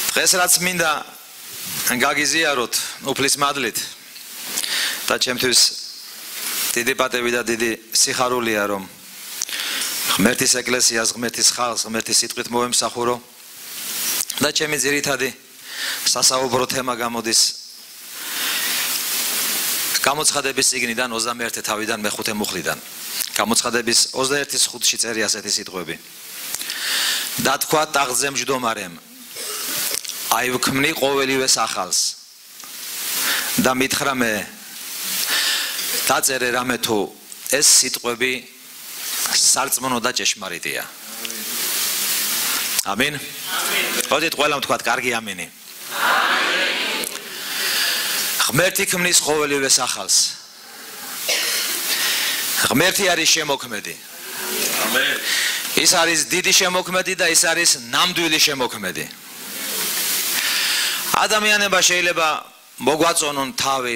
დღეს რაც მინდა გაგიზიაროთ უფლის მადლით და ჩემთვის დიდი პატივი და დიდი სიხარულია რომ ღმერთის ეკლესიას, ღმერთის ხალხს, ღმერთის სიტყვით მოვემსახურო და ჩემი ძირითადი სასაუბრო თემა გამოდის გამოცხადების წიგნიდან 21 თავიდან მე-5 მუხლიდან. გამოცხადების 21-ის 5-ში წერია ასეთი სიტყვები. და თქვა ტახტზე მჯდომარემ აი ვქმნი ყოველივეს ახალს და მითხრა მე დაწერე რამე თუ ეს სიტყვები სარწმუნო და ჭეშმარიტია. ამინ. მოდით ყველამ თქვათ კარგი ამინი. ღმერთი ქმნის ყოველივეს ახალს. ღმერთი არის შემოქმედი. ამენ. ის არის დიდი შემოქმედი და ის არის ნამდვილი შემოქმედი. ადამიანება შეიძლება მოგვაწონონ თავი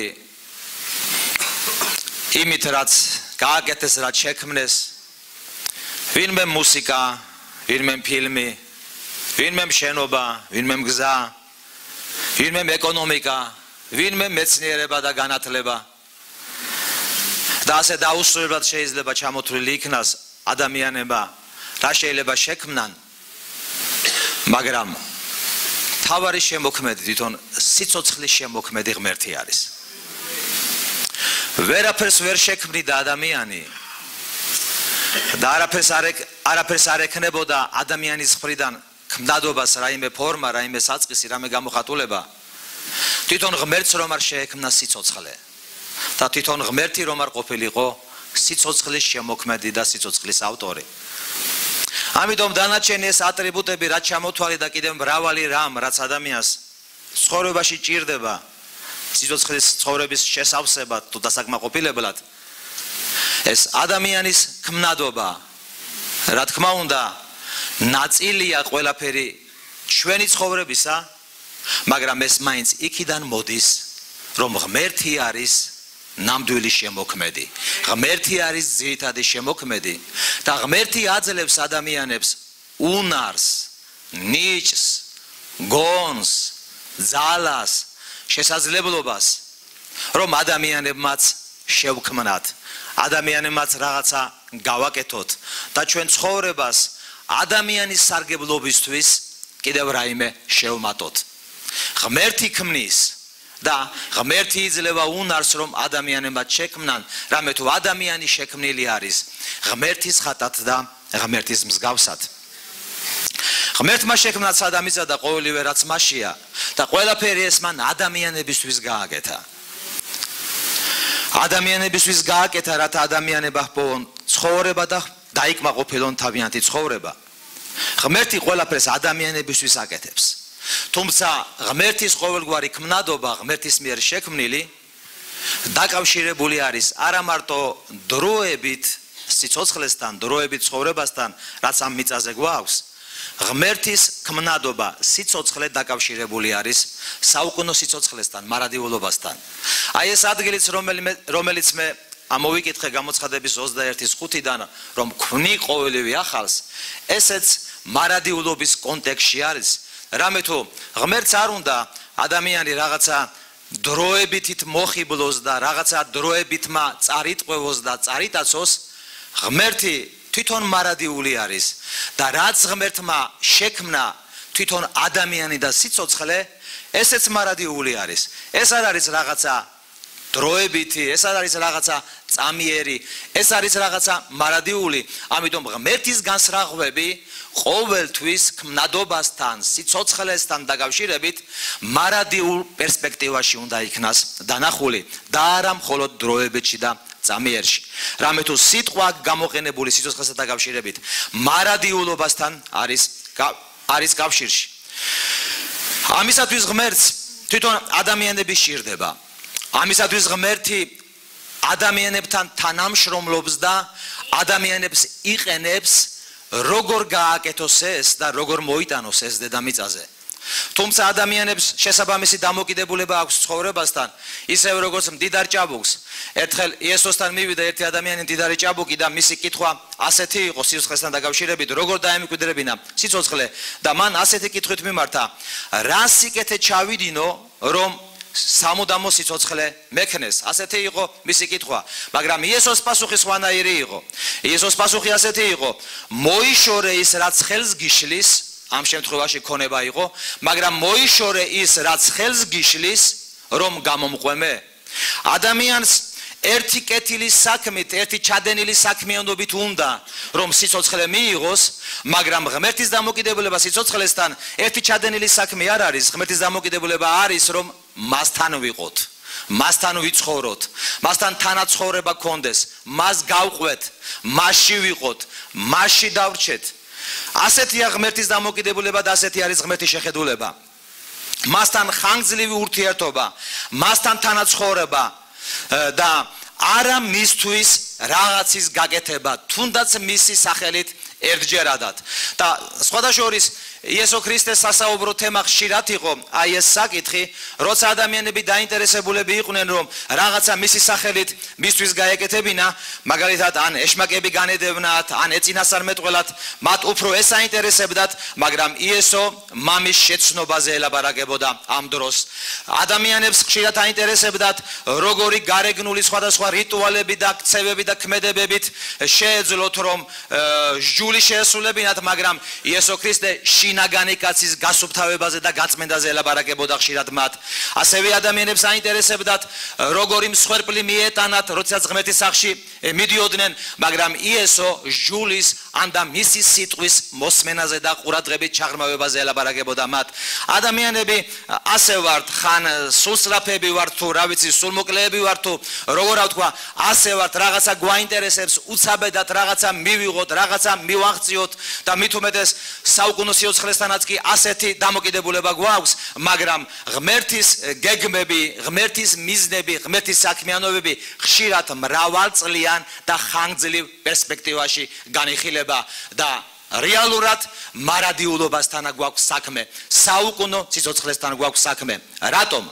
იმით რაც გააკეთეს, რაც შექმნეს, ვინმე მუსიკა, ვინმე ფილმი, ვინმე შენობა, ვინმე გზა, ვინმე ეკონომიკა, ვინმე მეცნიერება და განათლება. და ასე დაუსრულებლად შეიძლება ჩამოთვლილი იქნას ადამიანება რა შეიძლება შექმნან, მაგრამ თავარი შემოქმედი თვითონ სიცოცხლის შემოქმედი ღმერთი არის. ვერაფერს ვერ შექმნიდა ადამიანი და არაფერს არ ექნებოდა ადამიანის მხრიდან ქმნადობას, რაიმე ფორმა, რაიმე საწყისი, რამე გამოხატულება. თვითონ ღმერთს რომ არ შეექმნა სიცოცხლე და თვითონ ღმერთი რომ არ ყოფილიყო სიცოცხლის შემოქმედი და სიცოცხლის ავტორი. ამიტომ დანარჩენი ეს ატრიბუტები რაც ჩამოთვალე და კიდევ მრავალი რამ რაც ადამიანს ცხოვრებაში ჭირდება სიცოცხლის ცხოვრების შესავსებად თუ დასაკმაყოფილებლად ეს ადამიანის ქმნადობა რა თქმა უნდა ნაწილია ყველაფერი ჩვენი ცხოვრებისა, მაგრამ ეს მაინც იქიდან მოდის რომ ღმერთი არის ნამდვილი შემოქმედი. ღმერთი არის ძირითადი შემოქმედი და ღმერთი აძლევს ადამიანებს უნარს, ნიჭს, გონს, ძალას, შესაძლებლობას, რომ ადამიანებმაც შევქმნათ, ადამიანებმაც რაღაცა გავაკეთოთ და ჩვენ ცხოვრებას ადამიანის სარგებლობისთვის კიდევ რაიმე შევმატოთ. ღმერთი ქმნის და ღმერთი იძლევა უნარს რომ ადამიანებმაც შექმნან, რამე თუ ადამიანი შექმნილი არის ღმერთის ხატად და ღმერთის მსგავსად. ღმერთმა შექმნა ადამიანსა და ყოველივე რაც მასშია და ყველაფერი ეს მან ადამიანებისთვის გააკეთა. ადამიანებისთვის გააკეთა, რათა ადამიანება ჰპოვონ ცხოვრება და დაიკმაყოფილონ თავიანთი ცხოვრება. ღმერთი ყველაფერს ადამიანებისთვის აკეთებს. თუმცა ღმერთის ყოველგვარი ქმნადობა, ღმერთის მიერ შექმნილი, დაკავშირებული არის არა მარტო დროებით სიცოცხლესთან, დროებით ცხოვრებასთან, რაც ამ მიწაზე გვაქვს. ღმერთის ქმნადობა, სიცოცხლე დაკავშირებული არის საუკუნო სიცოცხლესთან, მარადიულობასთან. აი ეს ადგილიც რომელიც მე ამოვიკითხე გამოცხადების 21-ის 5-დან, რომ ქმნი ყოველივე ახალს, ესეც მარადიულობის კონტექსტში არის. რამე თუ ღმერთს არ უნდა ადამიანი რაღაცა დროებითით მოხიბლოს და რაღაცა დროებითმა წარიტყვევოს და წარიტაცოს, ღმერთი თვითონ მარადიული არის და რაც ღმერთმა შექმნა თვითონ ადამიანი და სიცოცხლე, ესეც მარადიული არის. ეს არ არის რაღაცა დროებითი, ეს არ არის რაღაცა წამიერი, ეს არის რაღაცა მარადიული. ამიტომ ღმერთის განსრაღვები ყოველთვის ქმნადობასთან, სიცოცხლესთან დაკავშირებით მარადიულ პერსპექტივაში უნდა იქნას დანახული და არა მხოლოდ დროებებში და წამიერში. რამე თუ სიტყვა გამოყენებული სიცოცხლესთან დაკავშირებით მარადიულობასთან არის კავშირში. ამისათვის ღმერთს თვითონ ადამიანები სჭირდება. ამისათვის ღმერთი ადამიანებთან თანამშრომლობს და ადამიანებს იყენებს, როგორ გააკეთოს ეს და როგორ მოიტანოს ეს დედამიწაზე. თუმცა ადამიანებს შესაბამისი დამოკიდებულება აქვს ცხოვრებასთან, ისევე როგორც მდიდარ ჭაბუკს. ერთხელ იესოსთან მივიდა ერთი ადამიანი მდიდარი ჭაბუკი და მისი კითხვა ასეთი იყო სიცოცხლესთან დაკავშირებით, როგორ დაემკვიდრებინა სიცოცხლე და მან ასეთი კითხვით მიმართა: რა სიკეთე ჩავიდინო, რომ სამუდამო სიცოცხლე მექნეს? ასეთი იყო მისი კითხვა. მაგრამ იესოს პასუხი სხვანაირი იყო. იესოს პასუხი ასეთი იყო: მოიშორე ის რაც ხელს გიშლის, ამ შემთხვევაში ქონება იყო, მაგრამ მოიშორე ის რაც ხელს გიშლის, რომ გამომყვემე. ადამიანს ერთი კეთილი საქმით, ერთი ჩადენილი საქმიანობით უნდა, რომ სიცოცხლე მიიღოს, მაგრამ ღმერთის დამოკიდებულება სიცოცხლესთან ერთი ჩადენილი საქმე არ არის. ღმერთის დამოკიდებულება არის, რომ მასთან ვიყოთ, მასთან ვიცხოვროთ, მასთან თანაცხოვრება გქონდეს, მას გავყვეთ, მასში ვიყოთ, მასში დავრჩეთ. ასეთია ღმერთის დამოკიდებულება და ასეთი არის ღმერთის შეხედულება. მასთან ხანგრძლივი ურთიერთობა, მასთან თანაცხოვრება და არა მისთვის რაღაცის გაკეთება, თუნდაც მისი სახელით ერთჯერადად. და სხვადასხვა იესო ქრისტეს სასაუბრო თემა ხშირად იყო აი ეს საკითხი, როცა ადამიანები დაინტერესებულები იყვნენ, რომ რაღაცა მისი სახელით მისთვის გაეკეთებინა, მაგალითად ან ეშმაკები განედევნათ, ან ეწინასწარმეტყველად, მათ უფრო ეს აინტერესებდათ, მაგრამ იესო მამის შეცნობაზე ელაბარაკებოდა ამ დროს. ადამიანებს ხშირად აინტერესებდათ, როგორი გარეგნული სხვადასხვა რიტუალები და ქცევები და ქმედებებით შეეძლოთ, რომ სჯული შეესრულებინათ, მაგრამ იესო ქრისტე შინაგანი კაცის გასუფთავებაზე და გაწმენდაზე ელაბარაკებოდა ხშირად მათ. ასევე ადამიანებს აინტერესებდათ, როგორი მსხვერპლი მიეტანათ, როდესაც ღმერთის სახლში მიდიოდნენ, მაგრამ იესო სჯულის ან და მისი სიტყვის მოსმენაზე და ყურადღებით ჩაღრმავებაზე ელაბარაკებოდა მათ. ადამიანები ასე ვართ, ხან სულსწრაფები ვართ თუ რა ვიცი, სულმოკლეები ვართ თუ როგორ ვთქვა, ასე ვართ, რაღაცა გვაინტერესებს, უცაბედად რაღაცა მივიღოთ, რაღაცა მივაღწიოთ და მით უმეტეს საუკუნო სიცოცხლესთანაც კი ასეთი დამოკიდებულება გვაქვს, მაგრამ ღმერთის გეგმები, ღმერთის მიზნები, ღმერთის საქმიანობები ხშირად მრავალწლიან და ხანგრძლივ პერსპექტივაში განიხილება და რეალურად მარადიულობასთან გვაქვს საქმე, საუკუნო სიცოცხლესთან გვაქვს საქმე. რატომ?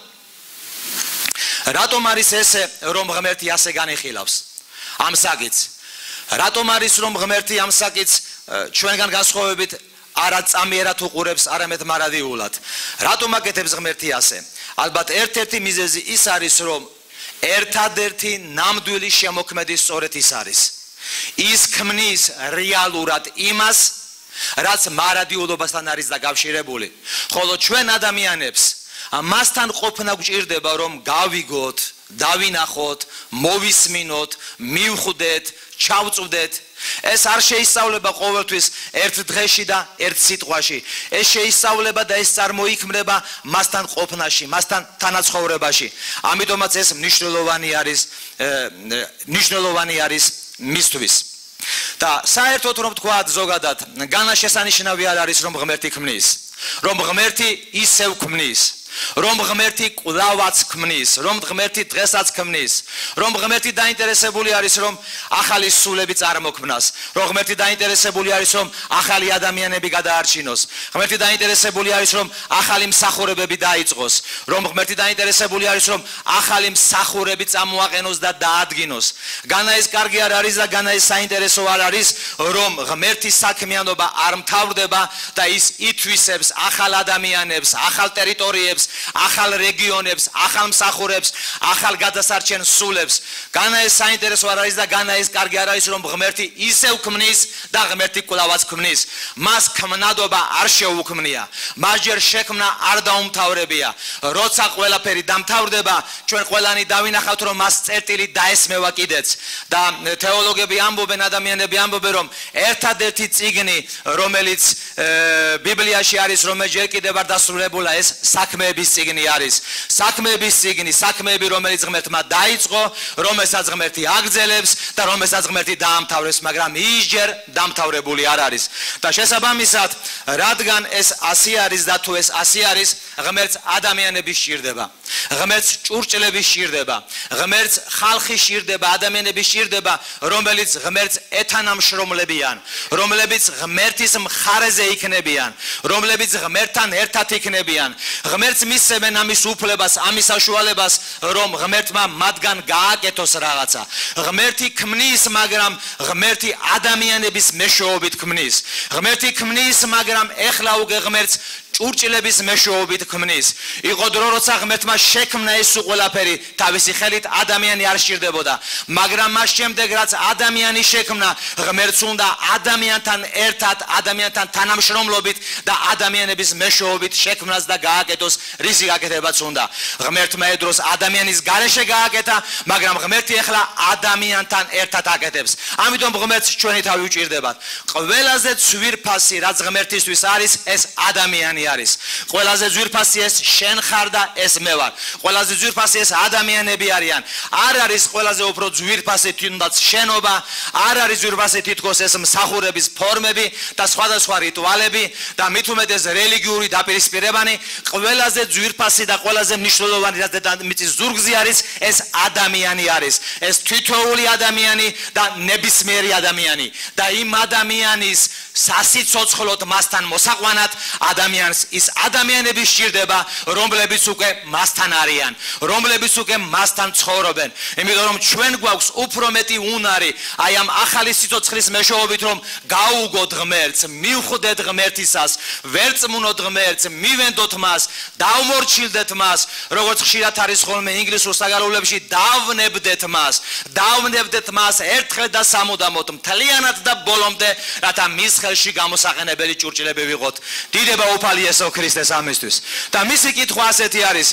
რატომ არის ესე, რომ ღმერთი ასე განიხილავს ამ საკითხს? რატომ არის, რომ ღმერთი ამ საკითხს ჩვენგან განსხვავებით არა წამიერად უყურებს, არამედ მარადიულად? რატომ აკეთებს ღმერთი ასე? ალბათ ერთ-ერთი მიზეზი ის არის, რომ ერთადერთი ნამდვილი შემოქმედი სწორედ ის არის. ის ქმნის რეალურად იმას, რაც მარადიულობასთან არის დაკავშირებული. ხოლო ჩვენ ადამიანებს მასთან ყოფნა გვჭირდება, რომ გავიგოთ, დავინახოთ, მოვისმინოთ, მივხვდეთ, ჩავწვდეთ. ეს არ შეისწავლება ყოველთვის ერთ დღეში და ერთ სიტყვაში. ეს შეისწავლება და ეს წარმოიქმნება მასთან ყოფნაში, მასთან თანაცხოვრებაში. ამიტომაც ეს მნიშვნელოვანი არის მისთვის. და საერთოდ რომ ვთქვათ ზოგადად, განაშესანიშნავი არ არის, რომ ღმერთი ქმნის, რომ ღმერთი ისევ ქმნის, რომ ღმერთი კვლავაც ქმნის, რომ ღმერთი დღესაც ქმნის, რომ ღმერთი დაინტერესებული არის, რომ ახალი სულები წარმოქმნას, რომ ღმერთი დაინტერესებული არის, რომ ახალი ადამიანები გადაარჩინოს, ღმერთი დაინტერესებული არის, რომ ახალი მსახურებები დაიწყოს, რომ ღმერთი დაინტერესებული არის, რომ ახალი მსახურები წამოაყენოს და დაადგინოს. განა ეს კარგი არ არის და განა ეს საინტერესო არ არის, რომ ღმერთის საქმიანობა არ მთავრდება და ის ითვისებს ახალ ადამიანებს, ახალ ტერიტორიებს, ახალ რეგიონებს, ახალ მსახურებს, ახალ გადასარჩენ სულებს. განა ეს საინტერესო არ არის და განა ეს კარგი არ არის, რომ ღმერთი ისევ ქმნის და ღმერთი კვლავაც ქმნის. მას ქმნადობა არ შეუქმნია, მას ჯერ შექმნა არ დაუმთავრებია. როცა ყველაფერი დამთავრდება, ჩვენ ყველანი დავინახავთ, რომ მას წერტილი დაესმევა კიდეც. და თეოლოგები ამბობენ, ადამიანები ამბობენ, რომ ერთადერთი წიგნი, რომელიც ბიბლიაში არის, რომელიც ჯერ კიდევ არ დასრულებულა, ეს საქმეების წიგნი არის. საქმეების წიგნი, საქმეები, რომელიც ღმერთმა დაიწყო, რომელსაც ღმერთი აგრძელებს და რომელსაც ღმერთი დაამთავრებს, მაგრამ ის ჯერ დამთავრებული არ არის. და შესაბამისად, რადგან ეს ასე არის და თუ ეს ასე არის, ღმერთს ადამიანები სჭირდება, ღმერთს ჭურჭლები სჭირდება, ღმერთს ხალხი სჭირდება, ადამიანები სჭირდება, რომელიც ღმერთს ეთანამშრომლებიან, რომლებიც ღმერთის მხარეზე იქნებიან, რომლებიც ღმერთთან ერთად იქნებიან. ღმერთს მისცემენ ამის უფლებას, ამის საშუალებას, რომ ღმერთმა მათგან გააკეთოს რაღაცა. ღმერთი ქმნის, მაგრამ ღმერთი ადამიანების მეშვეობით ქმნის. ღმერთი ქმნის, მაგრამ ეხლა უკვე ღმერთს ჭურჭლების მეშვეობით ქმნის. იყო დრო, როცა ღმერთმა შექმნა ეს ყველაფერი თავისი ხელით, ადამიანი არ სჭირდებოდა. მაგრამ მას შემდეგ, რაც ადამიანი შექმნა, ღმერთს უნდა ადამიანთან ერთად, ადამიანთან თანამშრომლობით და ადამიანების მეშვეობით შექმნას და გააკეთოს, რისი გაკეთებაც უნდა. ღმერთმა ედროს ადამიანის გარეშე გააკეთა, მაგრამ ღმერთი ახლა ადამიანთან ერთად აკეთებს. ამიტომ ღმერთს ჩვენი თავი უჭირდებათ. ყველაზე ძვირფასი, რაც ღმერთისთვის არის, ეს ადამიანი არის. ყველაზე ძვირფასი ეს შენ ხარ და ეს მე ვარ. ყველაზე ძვირფასი ეს ადამიანები არიან. არ არის ყველაზე უფრო ძვირფასი თუნდაც შენობა, არ არის ძვირფასი თითქოს ეს მსახურების ფორმები და სხვადასხვა რიტუალები და მით უმეტეს რელიგიური დაპირისპირებანი. ყველაზე ძვირფასი და ყველაზე მნიშვნელოვანი რაც დედამიწის ზურგზე არის, ეს ადამიანი არის. ეს თითოეული ადამიანი და ნებისმიერი ადამიანი და იმ ადამიანის სასიცოცხლოდ მასთან მოსაყვანად ადამიანს ის ადამიანები სჭირდება, რომლებიც უკვე მასთან არიან, რომლებიც უკვე მასთან ცხოვრობენ. იმიტომ რომ ჩვენ გვაქვს უფრო მეტი უნარი აი ამ ახალი სიცოცხლის მეშვეობით, რომ გაუგოთ ღმერთს, მივხვდეთ ღმერთისას, ვერწმუნოთ ღმერთს, მივენდოთ მას, დავმორჩილდეთ მას, როგორც ხშირად არის ხოლმე ინგლისურ საგალობლებში, დავნებდეთ მას ერთხელ და სამუდამოდ, მთლიანად და ბოლომდე, რათა მის ხელში გამოსაყენებელი ჭურჭლები ვიყოთ. დიდება უფალი იესო ქრისტეს ამისთვის. და მისი კითხვა ასეთი არის: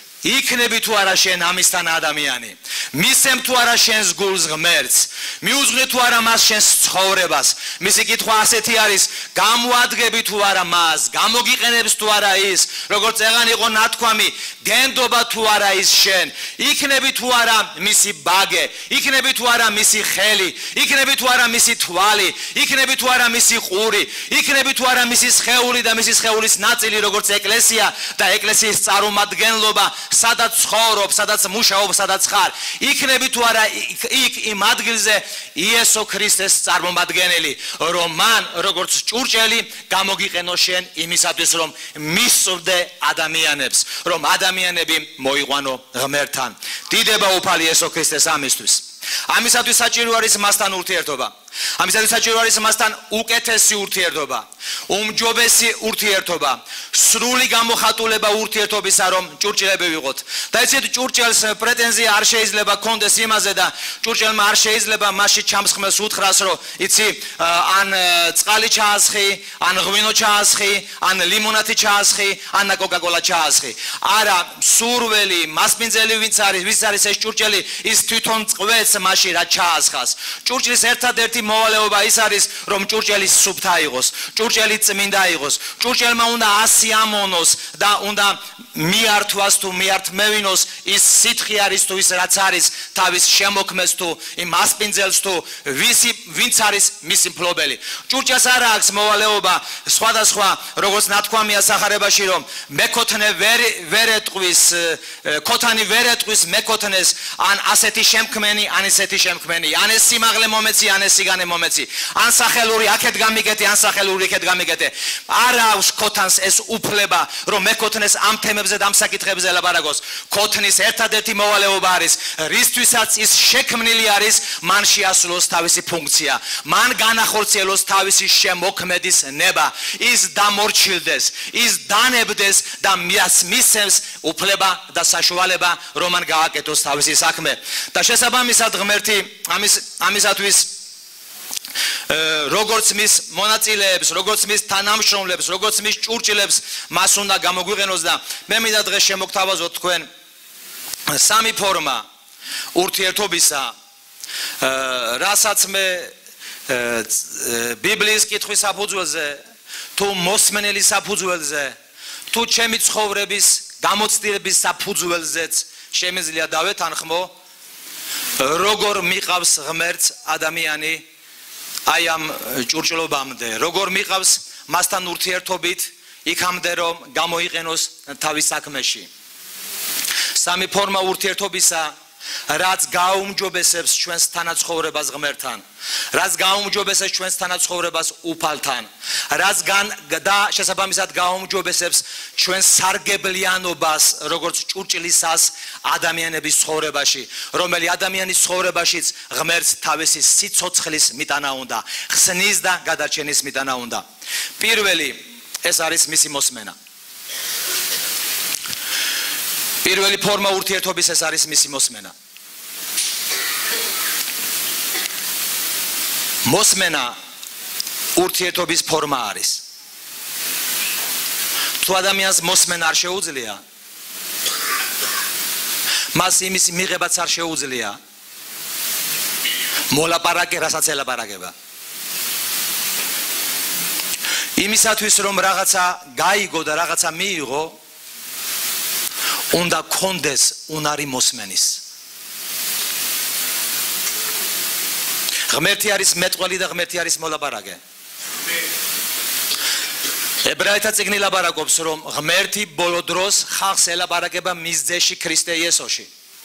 იქნები თუ არა შენ ამისთან ადამიანი? მისცემ თუ არა შენს გულს ღმერთს? მიუძღვნე თუ არა მას შენს ცხოვრებას? მისი კითხვა ასეთი არის: გამოადგები თუ არა მას? გამოგიყენებს თუ არა ის? როგორც ეგან იყო ნათქვამი, გენდობა თუ არა ის შენ? იქნები თუ არა მისი ბაგე? იქნები თუ არა მისი ხელი? იქნები თუ არა მისი თვალი? იქნები თუ არა მისი ყური? იქნები თუ არა მისი სხეული და მისი სხეულის ნაწილი, როგორც ეკლესია და ეკლესიის წარმომადგენლობა, სადაც ცხოვრობ, სადაც მუშაობ, სადაც ხარ? იქნები თუ არა იქ იმ ადგილზე იესო ქრისტეს წარმომადგენელი, რომ მან როგორც ჭურჭელი გამოგიყენო შენ იმისათვის, რომ მისწვდე ადამიანებს, რომ ადამიანები მოიყვანო ღმერთთან. დიდება უფალი იესო ქრისტეს ამისთვის. ამისათვის საჭირო არის მასთან ურთიერთობა. ამისათვის საჭირო არის მასთან უკეთესი ურთიერთობა, უმჯობესი ურთიერთობა, სრული გამოხატულება ურთიერთობისა, რომ ჭურჭლები ვიყოთ. და იცით, ჭურჭელს პრეტენზია არ შეიძლება კონდეს იმაზე და ჭურჭელმა არ შეიძლება მასში ჩამსხმელს უთხრას, რომ იცი, ან წყალი ჩაასხი, ან ღვინო ჩაასხი, ან ლიმონადი ჩაასხი, ან კოკა-კოლა ჩაასხი. არა, სურველი, მასპინძელი ვინც არის ეს ჭურჭელი, ის თვითონ წყვეტს მასში რა ჩაასხას. ჭურჭლის ერთადერთი მოვალეობა ის არის, რომ ჭურჭელი სუფთა იყოს, ჭურჭელი წმინდა იყოს, ჭურჭელმა უნდა ასიამონოს და უნდა მიართვას თუ მიართმევინოს ის სითხი არის თუ ის რაც არის თავის შემოქმეს თუ იმ მასპინძელს თუ ვინც არის მისი მფლობელი. ჭურჭელს არ აქვს მოვალეობა სხვადასხვა, როგორც ნათქვამია სახარებაში, რომ მეკოთნე ვერ ეტყვის, ქოთანი ვერ ეტყვის მეკოთნეს, ან ასეთი შემქმენი, ან ისეთი შემქმენი, ან ეს სიმაღლე მომეცი, ან ეს სიგანე მომეცი, ან სახელური აქეთ გამიგეთე, ან სახელური იქეთ გამიგეთე. არ აქვს ქოთანს ეს უფლება, რომ მეკოთნეს ამ თემებზე და ამ საკითხებზე ელაპარაკოს. ქოთნის ერთადერთი მოვალეობა არის, რისთვისაც ის შექმნილი არის, მან შეასრულოს თავისი ფუნქცია, მან განახორციელოს თავისი შემოქმედის ნება, ის დამორჩილდეს, ის დანებდეს და მისცემს უფლება და საშუალება, რომ მან გააკეთოს თავისი საქმე. და შესაბამისად ღმერთი ამისათვის როგორც მის მონაწილეებს, როგორც მის თანამშრომლებს, როგორც მის ჭურჭლებს მას უნდა გამოგვიყენოს და მე მინდა დღეს შემოგთავაზოთ თქვენ სამი ფორმა ურთიერთობისა, რასაც მე ბიბლიის კითხვის საფუძველზე, თუ მოსმენელი საფუძველზე, თუ ჩემი ცხოვრების გამოცდილების საფუძველზეც შემიძლია დავეთანხმო, როგორ მიყავს ღმერთს ადამიანი აი ამ ჭურჭლობამდე, როგორ მიყავს მასთან ურთიერთობით იქამდე, რომ გამოიყენოს თავის საქმეში. სამი ფორმა ურთიერთობისა რაც გაუმჯობესებს ჩვენს თანაცხოვრებას ღმერთთან, რაც გაუმჯობესებს ჩვენს თანაცხოვრებას უფალთან, რაც და შესაბამისად გაუმჯობესებს ჩვენს სარგებლიანობას, როგორც ჭურჭლისას ადამიანების ცხოვრებაში, რომელი ადამიანის ცხოვრებაშიც ღმერთს თავისი სიცოცხლის მიტანა უნდა, ხსნის და გადარჩენის მიტანა უნდა. პირველი ეს არის მისი მოსმენა. პირველი ფორმა ურთიერთობის ეს არის მისი მოსმენა. მოსმენა ურთიერთობის ფორმა არის. თუ ადამიანს მოსმენა არ შეუძლია, მას იმის მიღებაც არ შეუძლია, მოლაპარაკე რასაც ელაპარაკება. იმისათვის რომ რაღაცა გაიგო და რაღაცა მიიღო, უნდა კონდეს უნარი მოსმენის. ღმერთი არის მეტყველი და ღმერთი არის მოლაპარაკე. ებრაელთა წიგნი ლაპარაკობს, რომ ღმერთი ბოლო დროს ხალხს ელაპარაკება მის ძეში ქრისტე იესოში.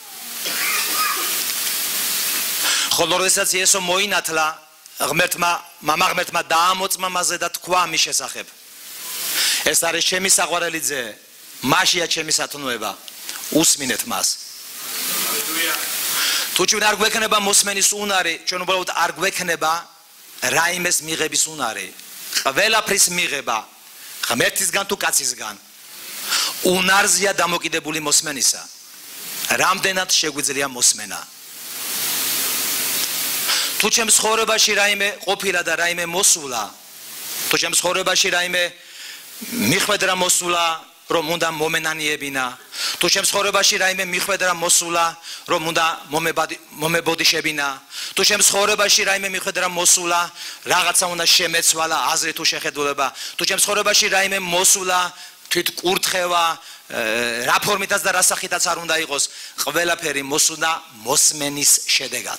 ხოლო როდესაც იესო მოინათლა, მამა ღმერთმა დაამოწმა მასზე და თქვა მის შესახებ. ეს არის ჩემი საყვარელი ძე, მაშია ჩემი სათნოება, უსმინეთ მას. თუ ჩვენ არ გვექნება მოსმენის უნარი, ჩვენ უბრალოდ არ გვექნება რაიმეს მიღების უნარი. ყველაფრის მიღება ღმერთისგან თუ კაცისგან უნარზეა დამოკიდებული მოსმენისა. რამდენად შეგვიძლია მოსმენა. თუ ჩემს ცხოვრებაში რაიმე ყოფილა და რაიმე მოსულა, თუ ჩემს ცხოვრებაში რაიმე მიხვედრა მოსულა, რომ უნდა მომენანიებინა, თუ ჩემს ცხოვრებაში რაიმე მიხვედრა მოსულა, რომ უნდა მომებოდიშებინა, თუ ჩემს ცხოვრებაში რაიმე მიხვედრა მოსულა, რაღაცა უნდა შემეცვალა, აზრი თუ შეხედულება, თუ ჩემს ცხოვრებაში რაიმე მოსულა, თვით კურთხევა, რა ფორმითაც და რა სახითაც არ უნდა იყოს, ყველაფერი მოსულა მოსმენის შედეგად.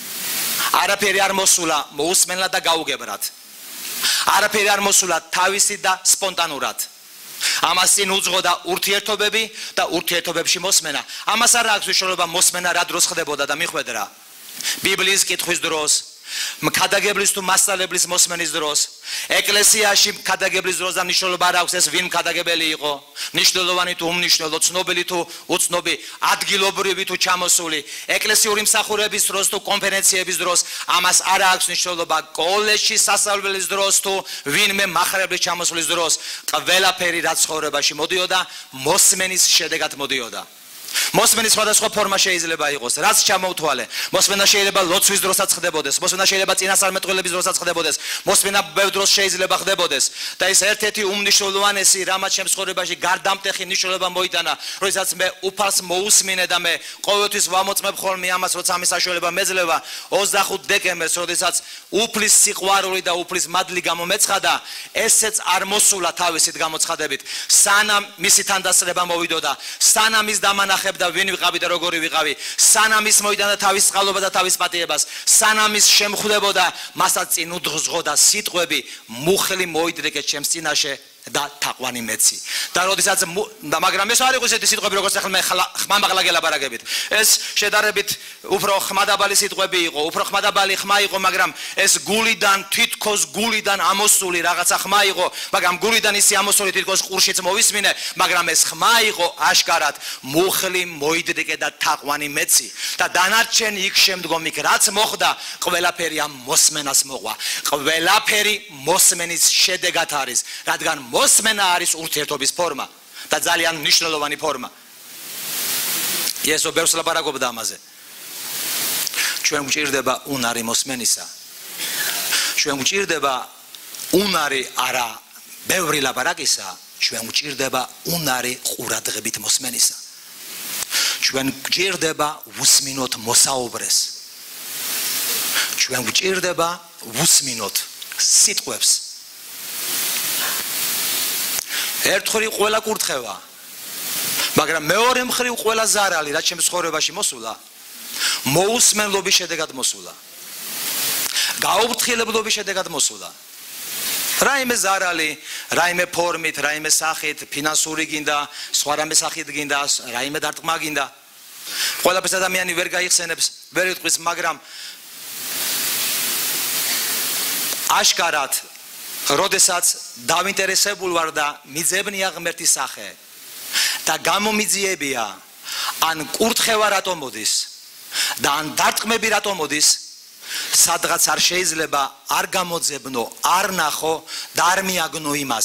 არაფერი არ მოსულა მოусმენლად და გაუგებრად. არაფერი არ მოსულა თავისით და სპონტანურად. ამას წინ უძღოდა და ურთიერთობები და ურთიერთობებში მოსმენა. ამას არ აქვს მნიშვნელობა მოსმენა რა დროს ხდებოდა და მიხვედრა. ბიბლიის კითხვის დროს, ქადაგებლის თუ მასწავლებლის მოსმენის დროს, ეკლესიაში ქადაგებლის დროს და მნიშვნელობა არ აქვს ეს ვინ ქადაგებელი იყო, მნიშვნელოვანი თუ უმნიშვნელო, ცნობილი თუ უცნობი, ადგილობრივი თუ ჩამოსული, ეკლესიური მსახურების დროს თუ კონფერენციების დროს, ამას არ აქვს მნიშვნელობა, კოლეჯში სასწავლებლის დროს თუ ვინმე მახრებლის ჩამოსulis დროს, ყველაფერი რაც ცხოვრებაში მოდიოდა, მოსმენის შედეგად მოდიოდა. მოსმენის სხვადასხვა ფორმა შეიძლება იყოს, რაც ჩამოვთვალე. მოსმენა შეიძლება ლოცვის დროსაც ხდებოდეს, მოსმენა შეიძლება წინასწარმეტყველების დროსაც ხდებოდეს, მოსმენა ბევრ დროს შეიძლება ხდებოდეს და ეს ერთ-ერთი უმნიშვნელოვანესი რამაც ჩემს ცხოვრებაში გარდამტეხი მნიშვნელობა მოიტანა, როდესაც მე უფალს მოусმინე და მე ყოველთვის ვამოწმებ ხოლმე ამას, როცა ამის საშუალება მეძლევა 25 დეკემბერს, როდესაც უფლის სიყვარული და უფლის მადლი გამომეცხადა, ესეც არ მოსულა თავისით გამოცხადებით, სანამ მისი თანდასწრება მოვიდოდა, სანამ ის დამანახა და ვინ ვიყავი და როგორი ვიყავი, სანამ ის მოიტანა თავის წყალობა და თავის პატიებას, სანამ ის შემხვდებოდა, მასაც წინ უძღოდა სიტყვები, მუხლი მოიდრეკე ჩემს წინაშე და თაყვანი მეცი. და როდესაც მაგრამ ეს არ იყო ესეთი სიტყვები, როგორც ახლა მე ხმამაღლა გელაპარაკებით. ეს შედარებით უფრო ხმადაბალი სიტყვები იყო, უფრო ხმადაბალი ხმა იყო, მაგრამ ეს გულიდან, თითქოს გულიდან ამოსული რაღაცა ხმა იყო, მაგრამ გულიდან ისი ამოსული თითქოს ყურშიც მოვისმინე, მაგრამ ეს ხმა იყო აშკარად, მუხლი მოიდრეკე და თაყვანი მეცი. და დანარჩენი იქ შემდგომ იქ რაც მოხდა, ყველაფერი ამ მოსმენას მოყვა. ყველაფერი მოსმენის შედეგად არის, რადგან მოსმენა არის ურთიერთობის ფორმა და ძალიან მნიშვნელოვანი ფორმა. იესო ბევრს ლაპარაკობდა ამაზე. ჩვენ გვჭირდება უნარი მოსმენისა. ჩვენ გვჭირდება უნარი არა ბევრი ლაპარაკისა, ჩვენ გვჭირდება უნარი ყურადღებით მოსმენისა. ჩვენ გვჭირდება უსმინოთ მოსაუბრეს. ჩვენ გვჭირდება უსმინოთ სიტყვებს. ერთხელ ყველა კურთხევა, მაგრამ მეორე მხრივ ყველა ზარალი, რაც ჩემს ცხოვრებაში მოსულა, მოусმენლობის შედეგად მოსულა. გაუფრთხილებლობის შედეგად მოსულა. რაიმე ზარალი, რაიმე ფორმით, რაიმე სახით, ფინანსური გინდა, სხვა რამე სახით გინდა, რაიმე დარტყმა გინდა. ყველაფერს ადამიანი ვერ გაიხსენებს, ვერ იტყვის, მაგრამ აშკარად, როდესაც დავინტერესებულ ვარ და მიძებნია ღმერთის სახე და გამომიძიებია, ან კურთხევა რატომ მოდის და ან დარტყმები რატომ მოდის, სადღაც არ შეიძლება არ გამოძებნო, არ ნახო და არ მიაგნო იმას,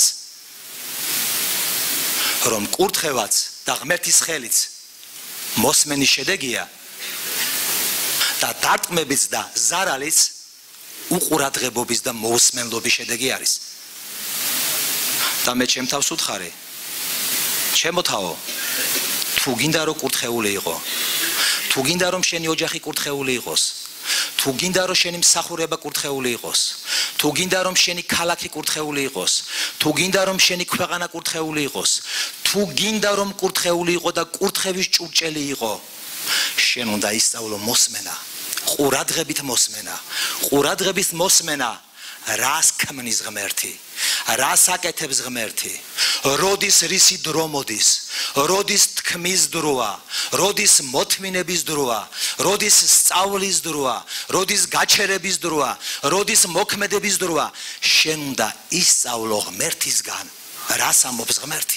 რომ კურთხევაც და ღმერთის ხელიც მოსმენის შედეგია და დარტყმებიც და ზარალიც უყურადღებობის და მოусმენლობის შედეგი არის. და მე ჩემ თავს ვუთხარი, ჩემო თავო, თუ გინდა რომ კურთხეული იყო, თუ გინდა რომ შენი ოჯახი კურთხეული იყოს, თუ გინდა რომ შენი მსახურება კურთხეული იყოს, თუ გინდა რომ შენი ქალაქი კურთხეული იყოს, თუ გინდა რომ შენი ქვეყანა კურთხეული იყოს, თუ გინდა რომ კურთხეული იყო და კურთხევის ჭურჭელი იყო, შენ უნდა ისწავლო მოსმენა, ყურადღებით მოსმენა, ყურადღებით მოსმენა, რას ქმნის ღმერთი, რას აკეთებს ღმერთი, როდის რისი დრო მოდის, როდის თქმის დროა, როდის მოთმინების დროა, როდის სწავლის დროა, როდის გაჩერების დროა, როდის მოქმედების დროა, შენ უნდა ისწავლო ღმერთისგან, რას ამბობს ღმერთი.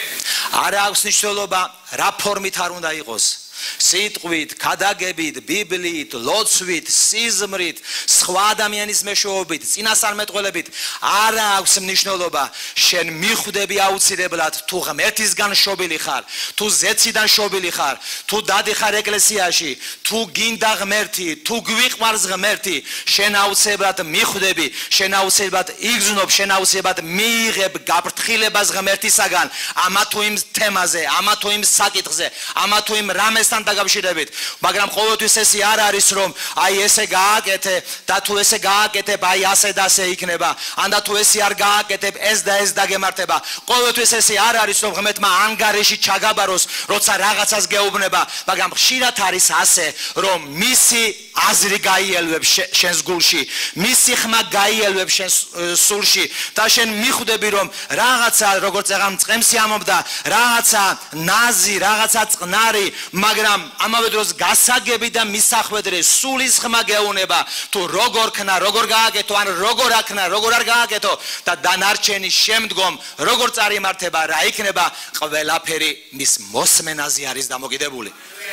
არ აქვს მნიშვნელობა რა ფორმით არ უნდა იყოს, სიტყვით, ქადაგებით, ბიბლიით, ლოცვით, სიზმრით, სხვა ადამიანის მეშვეობით, წინასწარმეტყველებით, არ აქვს მნიშვნელობა. შენ მიხვდები აუცილებლად, თუ ღმერთისგან შობილი ხარ, თუ ზეციდან შობილი ხარ, თუ დადიხარ ეკლესიაში, თუ გინდა ღმერთი, თუ გვიყვარს ღმერთი, შენ აუცილებლად მიხვდები, შენ აუცილებლად იგრძნობ, შენ აუცილებლად მიიღებ გაფრთხილებას ღმერთისაგან, ამა თუ იმ თემაზე, ამა თუ იმ საკითხზე, ამა თუ იმ რამესთან დაკავშირებით, მაგრამ ყოველთვის ესე არ არის, რომ აი ესე გააკეთე და თუ ესე გააკეთებ, აი ასე და ასე იქნება, ან და თუ ესე არ გააკეთებ, ეს და ეს დაგემართება. ყოველთვის ესე არ არის, რომ ღმერთმა ანგარიში ჩაგაბაროს, როცა რაღაცას გეუბნება, მაგრამ ხშირად არის ასე, რომ მისი აზრი გაიელვებს შენს გულში, მისი ხმა გაიელვებს შენს სულში და შენ მიხვდები, რომ რაღაცა როგორც აღარ მწყემსი ამობდა, რაღაცა ნაზი, რაღაცა წყნარი, მაგრამ ამავე დროს გასაგები და მისახვედრე სულის ხმა გეუნება, თუ როგორ ქნა, როგორ გააკეთო, ან როგორ აქნა, როგორ არ გააკეთო და დანარჩენი შემდგომ როგორ წარიმართება, რა იქნება, ყველაფერი მის მოსმენაზე არის დამოკიდებული.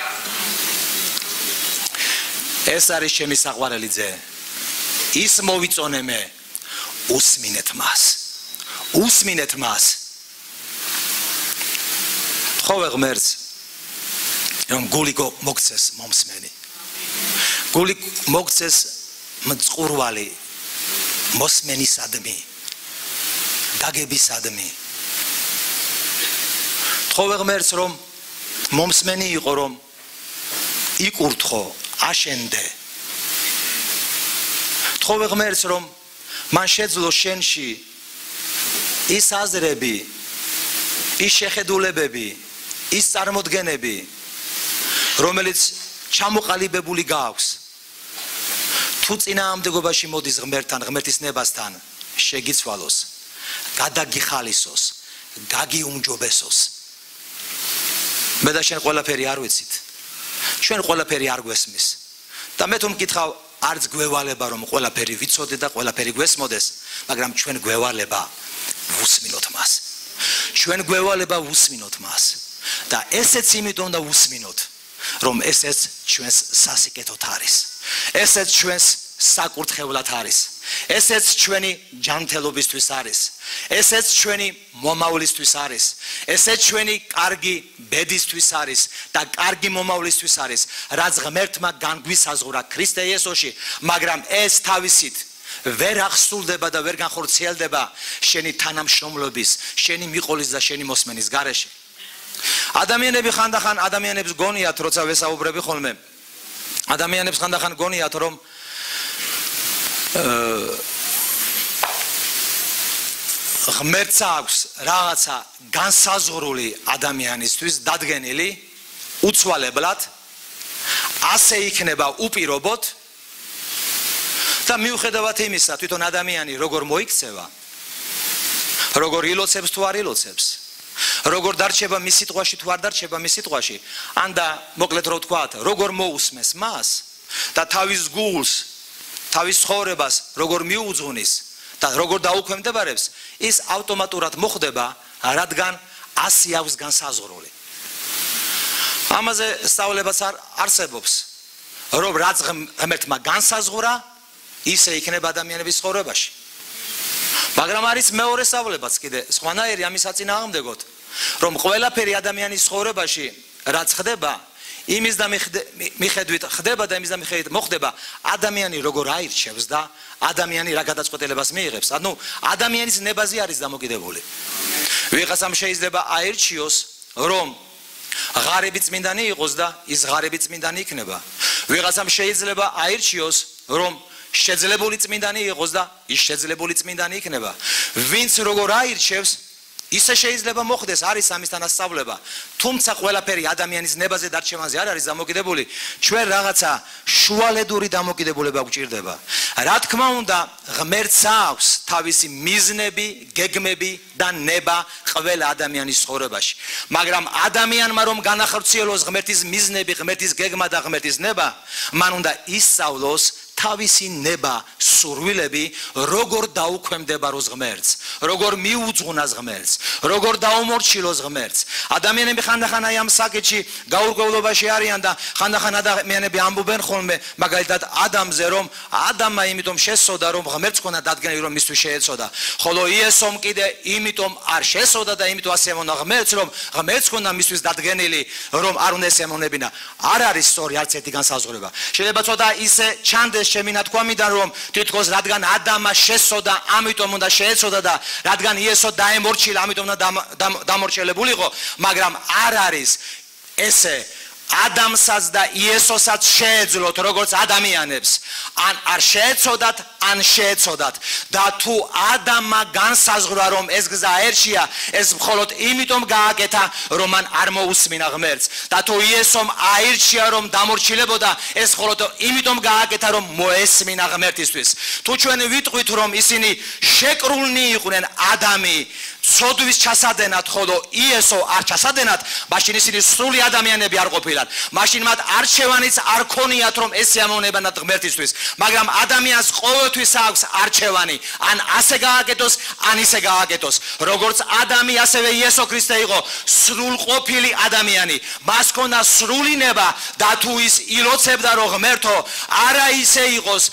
ეს არის ჩემი საყვარელი ძე. ის მოვიწონე მე, უსმინეთ მას. უსმინეთ მას. ხოვე ღმერთს, რომ გული მოგცეს მომსმენი. გული მოგცეს მწყურვალი, მოსმენისადმი, გაგებისადმი. ხოვე ღმერთს, რომ მომსმენი იყო, რომ იკურთხო, აშენდე. ხოვე ღმერთს, რომ მან შეძლო შენში ის აზრები, ის შეხედულებები, ის წარმოდგენები, რომელიც ჩამოყალიბებული გააქვს, თუ წინააღმდეგობაში მოდის ღმერთთან, ღმერთის ნებასთან, შეგიცვალოს, გადაგიხალისოს, გაგიუმჯობესოს. მე და შენ ყველაფერი არ ვიცით, ჩვენ ყველაფერი არ გვესმის და მე თუ მკითხავ, არც გვევალება, რომ ყველაფერი ვიცოდე და ყველაფერი გვესმოდეს, მაგრამ ჩვენ გვევალება ვუსმინოთ მას. ჩვენ გვევალება ვუსმინოთ მას და ესეც იმიტომ და ვუსმინოთ, რომ ესეც ჩვენს სასიკეთოთ არის, ესეც ჩვენს საკურთხევლად არის, ესეც ჩვენი ჯანმრთელობისთვის არის, ესეც ჩვენი მომავლისთვის არის, ესეც ჩვენი კარგი ბედისთვის არის და კარგი მომავლისთვის არის, რაც ღმერთმა განგვისაზღვრა ქრისტე იესოში, მაგრამ ეს თავისით ვერ აღსრულდება და ვერ განხორციელდება შენი თანამშრომლობის, შენი მიყოლის და შენი მოსმენის გარეშე. ადამიანები ხანდახან ადამიანებს გონიათ, როცა ვესაუბრები ხოლმე, ადამიანებს ხანდახან გონიათ, რომ ღმერთს აქვს რაღაცა განსაზღვრული ადამიანისთვის დადგენილი, უცვალებლად, ასე იქნება უპირობოდ და მიუხედავად იმისა, თვითონ ადამიანი როგორ მოიქცევა, როგორ ილოცებს თუ არ ილოცებს, როგორ დარჩება მის სიტყვაში თუ არ დარჩება მის სიტყვაში, ან და მოკლედ რო ვთქვათ, როგორ მოусმეს მას და თავის გულს, თავის ცხოვრებას როგორ მიუძღვნის და როგორ დაუქვემდებარებს, ის ავტომატურად მოხდება, რადგან ასი აქვს განსაზღვრული. ამაზე სწავლებაც არ არსებობს, რომ რაც ღმერთმა განსაზღვრა, ისე იქნება ადამიანების ცხოვრებაში. მაგრამ არის მეორე სწავლებაც კიდე, სხვანაირი ამის საწინააღმდეგოდ, რომ ყველაფერი ადამიანის ცხოვრებაში რაც ხდება, იმის და მიხედვით ხდება და იმის და მიხედვით მოხდება, ადამიანი როგორ აირჩევს და ადამიანი რა გადაწყვეტილებას მიიღებს. ანუ ადამიანის ნებაზე არის დამოკიდებული. ვიღაცამ შეიძლება აირჩიოს, რომ ღარები წმინდანი იყოს და ის ღარები წმინდანი იქნება. ვიღაცამ შეიძლება აირჩიოს, რომ შეძლებული წმინდანი იყოს და ის შეძლებული წმინდანი იქნება. ვინც როგორ აირჩევს, ისე შეიძლება მოხდეს, არის ამისთან ასწავლება. თუმცა ყველაფერი ადამიანის ნებაზე დარჩევანზე არ არის დამოკიდებული, ჩვენ რაღაცა შუალედური დამოკიდებულება გვჭირდება. რა თქმა უნდა, ღმერთს აქვს თავისი მიზნები, გეგმები და ნება ყველა ადამიანის ცხოვრებაში. მაგრამ ადამიანმა რომ განახორციელოს ღმერთის მიზნები, ღმერთის გეგმა და ღმერთის ნება, მან უნდა ისწავლოს თავისი ნება, სურვილები, როგორ დაუქვემდებაროს ღმერთს, როგორ მიუძღვნას ღმერთს, როგორ დაუმორჩილოს ღმერთს. ადამიანები ხანდახან აი ამ საკითხში გაურკვევლობაში არიან და ხანდახან ადამიანები ამბობენ ხოლმე, მაგალითად ადამზე, რომ ადამმა იმიტომ შესწოდა, რომ ღმერთს ქონა დადგენილი, რომ მისთვის შეეცოდა. ხოლო იესომ კიდე იმიტომ არ შესწოდა და იმიტომ ასე ემონა ღმერთს, რომ ღმერთს ქონა მისთვის დადგენილი, რომ არ უნდა ემონებინა. არ არის სწორი არც ერთი განსაზღვრება. შეიძლება ცოტა ისე ჩანდეს ჩემი ნათქვამიდან, რომ თითქოს რადგან ადამმა შესწოდა, ამიტომ უნდა შეეცოდა და რადგან იესო დაემორჩილა, ამიტომ უნდა დამორჩილებულიყო, მაგრამ არ არის ესე. ადამიანსაც და იესოსაც შეეძლოთ როგორც ადამიანებს, ან არ შეეცოდათ, ან შეეცოდათ. და თუ ადამმა განსაზღვრა, რომ ეს გზა ერშია, ეს მხოლოდ იმიტომ გააკეთა, რომ მან არ მოусმინა ღმერთს. და თუ იესომ აირჩია, რომ დამორჩილებოდა, ეს მხოლოდ იმიტომ გააკეთა, რომ მოესმინა ღმერთისთვის. თუ ჩვენ ვიტყვით, რომ ისინი შეკრულნი იყვნენ ადამი ცოდვის ჩასადენად, ხოლო იესო არ ჩასადენად, მაშინ ისინი სრული ადამიანები არ ყოფილან. მაშინ მათ არჩევანიც არ ქონიათ, რომ ესე ამონებანათ ღმერთისთვის. მაგრამ ადამიანს ყოველთვის აქვს არჩევანი, ან ასე გააკეთოს, ან ისე გააკეთოს. როგორც ადამი, ასევე იესო ქრისტე იყო სრულყოფილი ადამიანი. მას ქონდა სრული ნება და თუ ის ილოცებდა, რომ ღმერთო, არა ისე იყოს,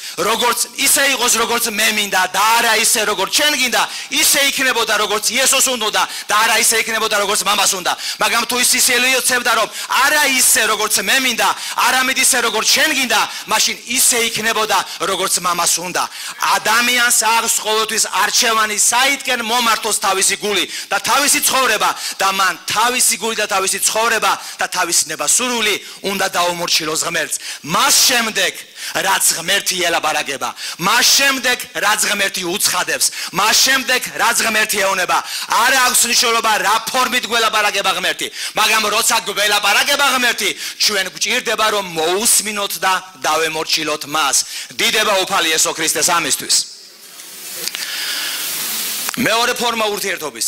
როგორც მე მინდა და არა ისე, როგორც შენ გინდა, ისე იქნებოდა, როგორც იესოს უნდა და არა ისე იქნებოდა, როგორც მამას უნდა. მაგრამ თუ ის ისე ილოცებდა, რომ არა ისე, როგორც მე მინდა, არამედ ისე, როგორც შენ გინდა, მაშინ ისე იქნებოდა, როგორც მამას უნდა. ადამიანს აქვს ყოველთვის არჩევანი, საითკენ მომართოს თავისი გული და თავისი ცხოვრება და მან თავისი გული და თავისი ცხოვრება და თავისი ნება სურვილი უნდა დაუმორჩილოს ღმერთს. მას შემდეგ რაც ღმერთი ელაპარაკება, მას შემდეგ რაც ღმერთი უცხადებს, მას შემდეგ რაც ღმერთი ეუბნება. არ აქვს მნიშვნელობა რა ფორმით გველაპარაკება ღმერთი, მაგრამ როცა გველაპარაკება ღმერთი, ჩვენ გვჭირდება რომ მოусმინოთ და დავემორჩილოთ მას. დიდება უფალი იესო ქრისტეს ამისთვის. მეორე ფორმა ურთიერთობის.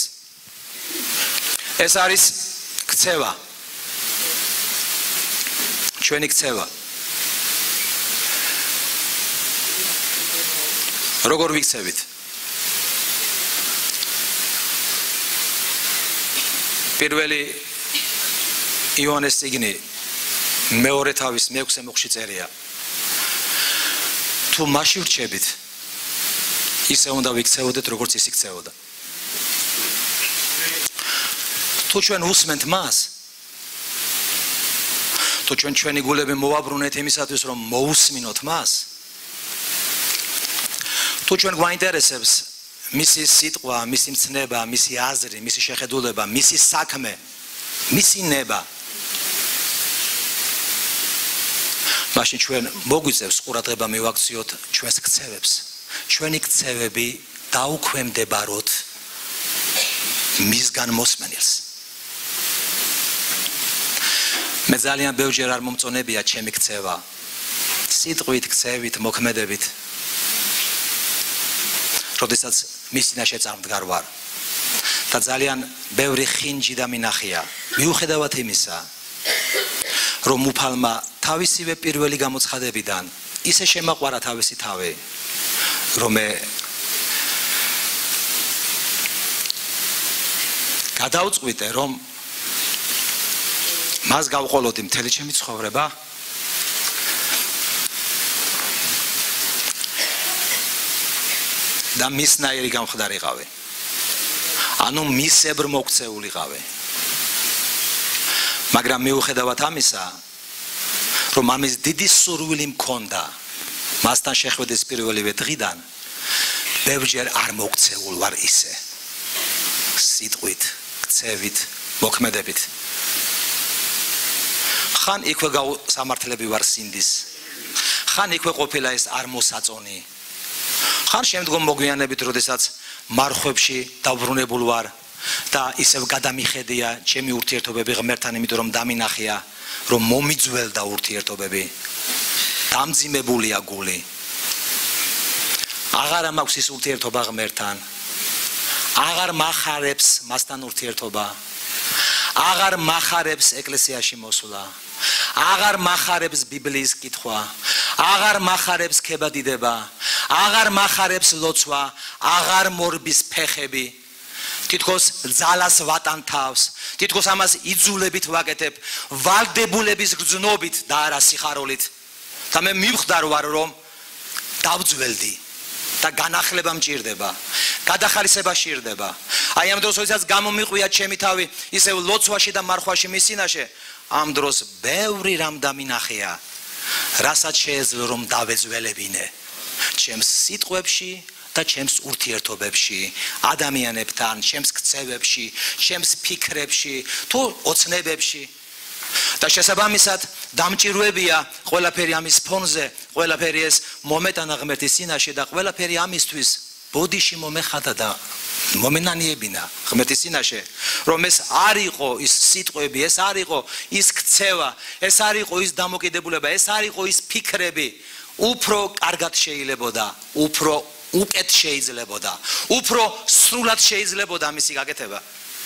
ეს არის ქცევა. ჩვენი ქცევა. როგორ ვიქცევით? პირველი იოანეს წიგნი მეორე თავის 6 მოხში წერია. თუ მასში ვრჩებით, ისე უნდა ვიქცეოდეთ, როგორც ის იქცეოდა. თუ ჩვენ უსმენთ მას, თუ ჩვენ ჩვენი გულები მოვაბრუნეთ იმისათვის, რომ მოусმინოთ მას, თუ ჩვენ გვაინტერესებს მისი სიტყვა, მისი მცნება, მისი აზრი, მისი შეხედულება, მისი საქმე, მისი ნება, მაშინ ჩვენ მოგვიწევს ყურადღება მივაქციოთ ჩვენს ქცევებს. ჩვენი ქცევები დაუქვემდებაროთ მისგან მოსმენელს. მე ძალიან ბევრჯერ არ მომწონებია ჩემი ქცევა. სიტყვით, ქცევით, მოქმედებით. როდესაც მის წინაშე წარმდგარ ვარ და ძალიან ბევრი ხინჯი და მინახია. მიუხედავად იმისა, რომ უფალმა თავისივე პირველი გამოცხადებიდან ისე შემაყვარა თავისი თავი, რომ გადავწყვიტე, რომ მას გავყოლოდი მთელი ჩემი ცხოვრება. და მისნაირი გამხდარიყავი. ანუ მისებრ მოქცეულიყავი. მაგრამ მიუხედავად ამისა, რომ ამის დიდი სურვილი მქონდა, მასთან შეხვედის პირველივე დღიდან, ბევრჯერ არ მოქცეულ ვარ ისე. სიტყვით, ქცევით, მოქმედებით. ხან იქვე სამართლები ვარ სინდის. ხან იქვე ყოფილა ეს არ მოსაწონი. ხან შემდგომ მოგვიანებით, როდესაც მარხვებში დაბრუნებულ ვარ და ისევ გადამიხედია ჩემი ურთიერთობები ღმერთთან, იმიტომ რომ დამინახია, რომ მომიძველდა ურთიერთობები. დამძიმებულია გული. აღარ მაქვს ის ურთიერთობა ღმერთთან. აღარ მახარებს მასთან ურთიერთობა. აღარ მახარებს ეკლესიაში მოსვლა. აღარ მახარებს ბიბლიის კითხვა. აღარ მახარებს ქებადიდება. აღარ მახარებს ლოცვა. აღარ მორბის ფეხები. თითქოს ძალას ვატან თავს. თითქოს ამას იძულებით ვაკეთებ. ვალდებულების გრძნობით და არა სიხაროლით. და მე მივხვდარ ვარ, რომ დავძველდი და განახლება მჭირდება. გადახარისება სჭირდება. აი ამ დროს, როდესაც გამომიყვია ჩემი თავი ისევ ლოცვაში და მარხვაში მის წინაშე, ამ დროს ბევრი რამ დამინახია, რასაც შეეძლო რომ დავეძველებინე ჩემს სიტყვებში და ჩემს ურთიერთობებში, ადამიანებთან, ჩემს ქცევებში, ჩემს ფიქრებში, თუ ოცნებებში. და შესაბამისად დამჭირვებია ყველაფერი ამის ფონზე, ყველაფერი ეს მომეტანა ღმერთის წინაშე და ყველაფერი ამისთვის ბოდიში მომეხადა და მომენანიებინა ღმერთის წინაშე, რომ ეს არ იყო ის სიტყვები, ეს არ იყო ის ქცევა, ეს არ იყო ის დამოკიდებულება, ეს არ იყო ის ფიქრები, უფრო კარგად შეიძლებოდა, უფრო უკეთ შეიძლებოდა, უფრო სრულად შეიძლებოდა მისი გაკეთება.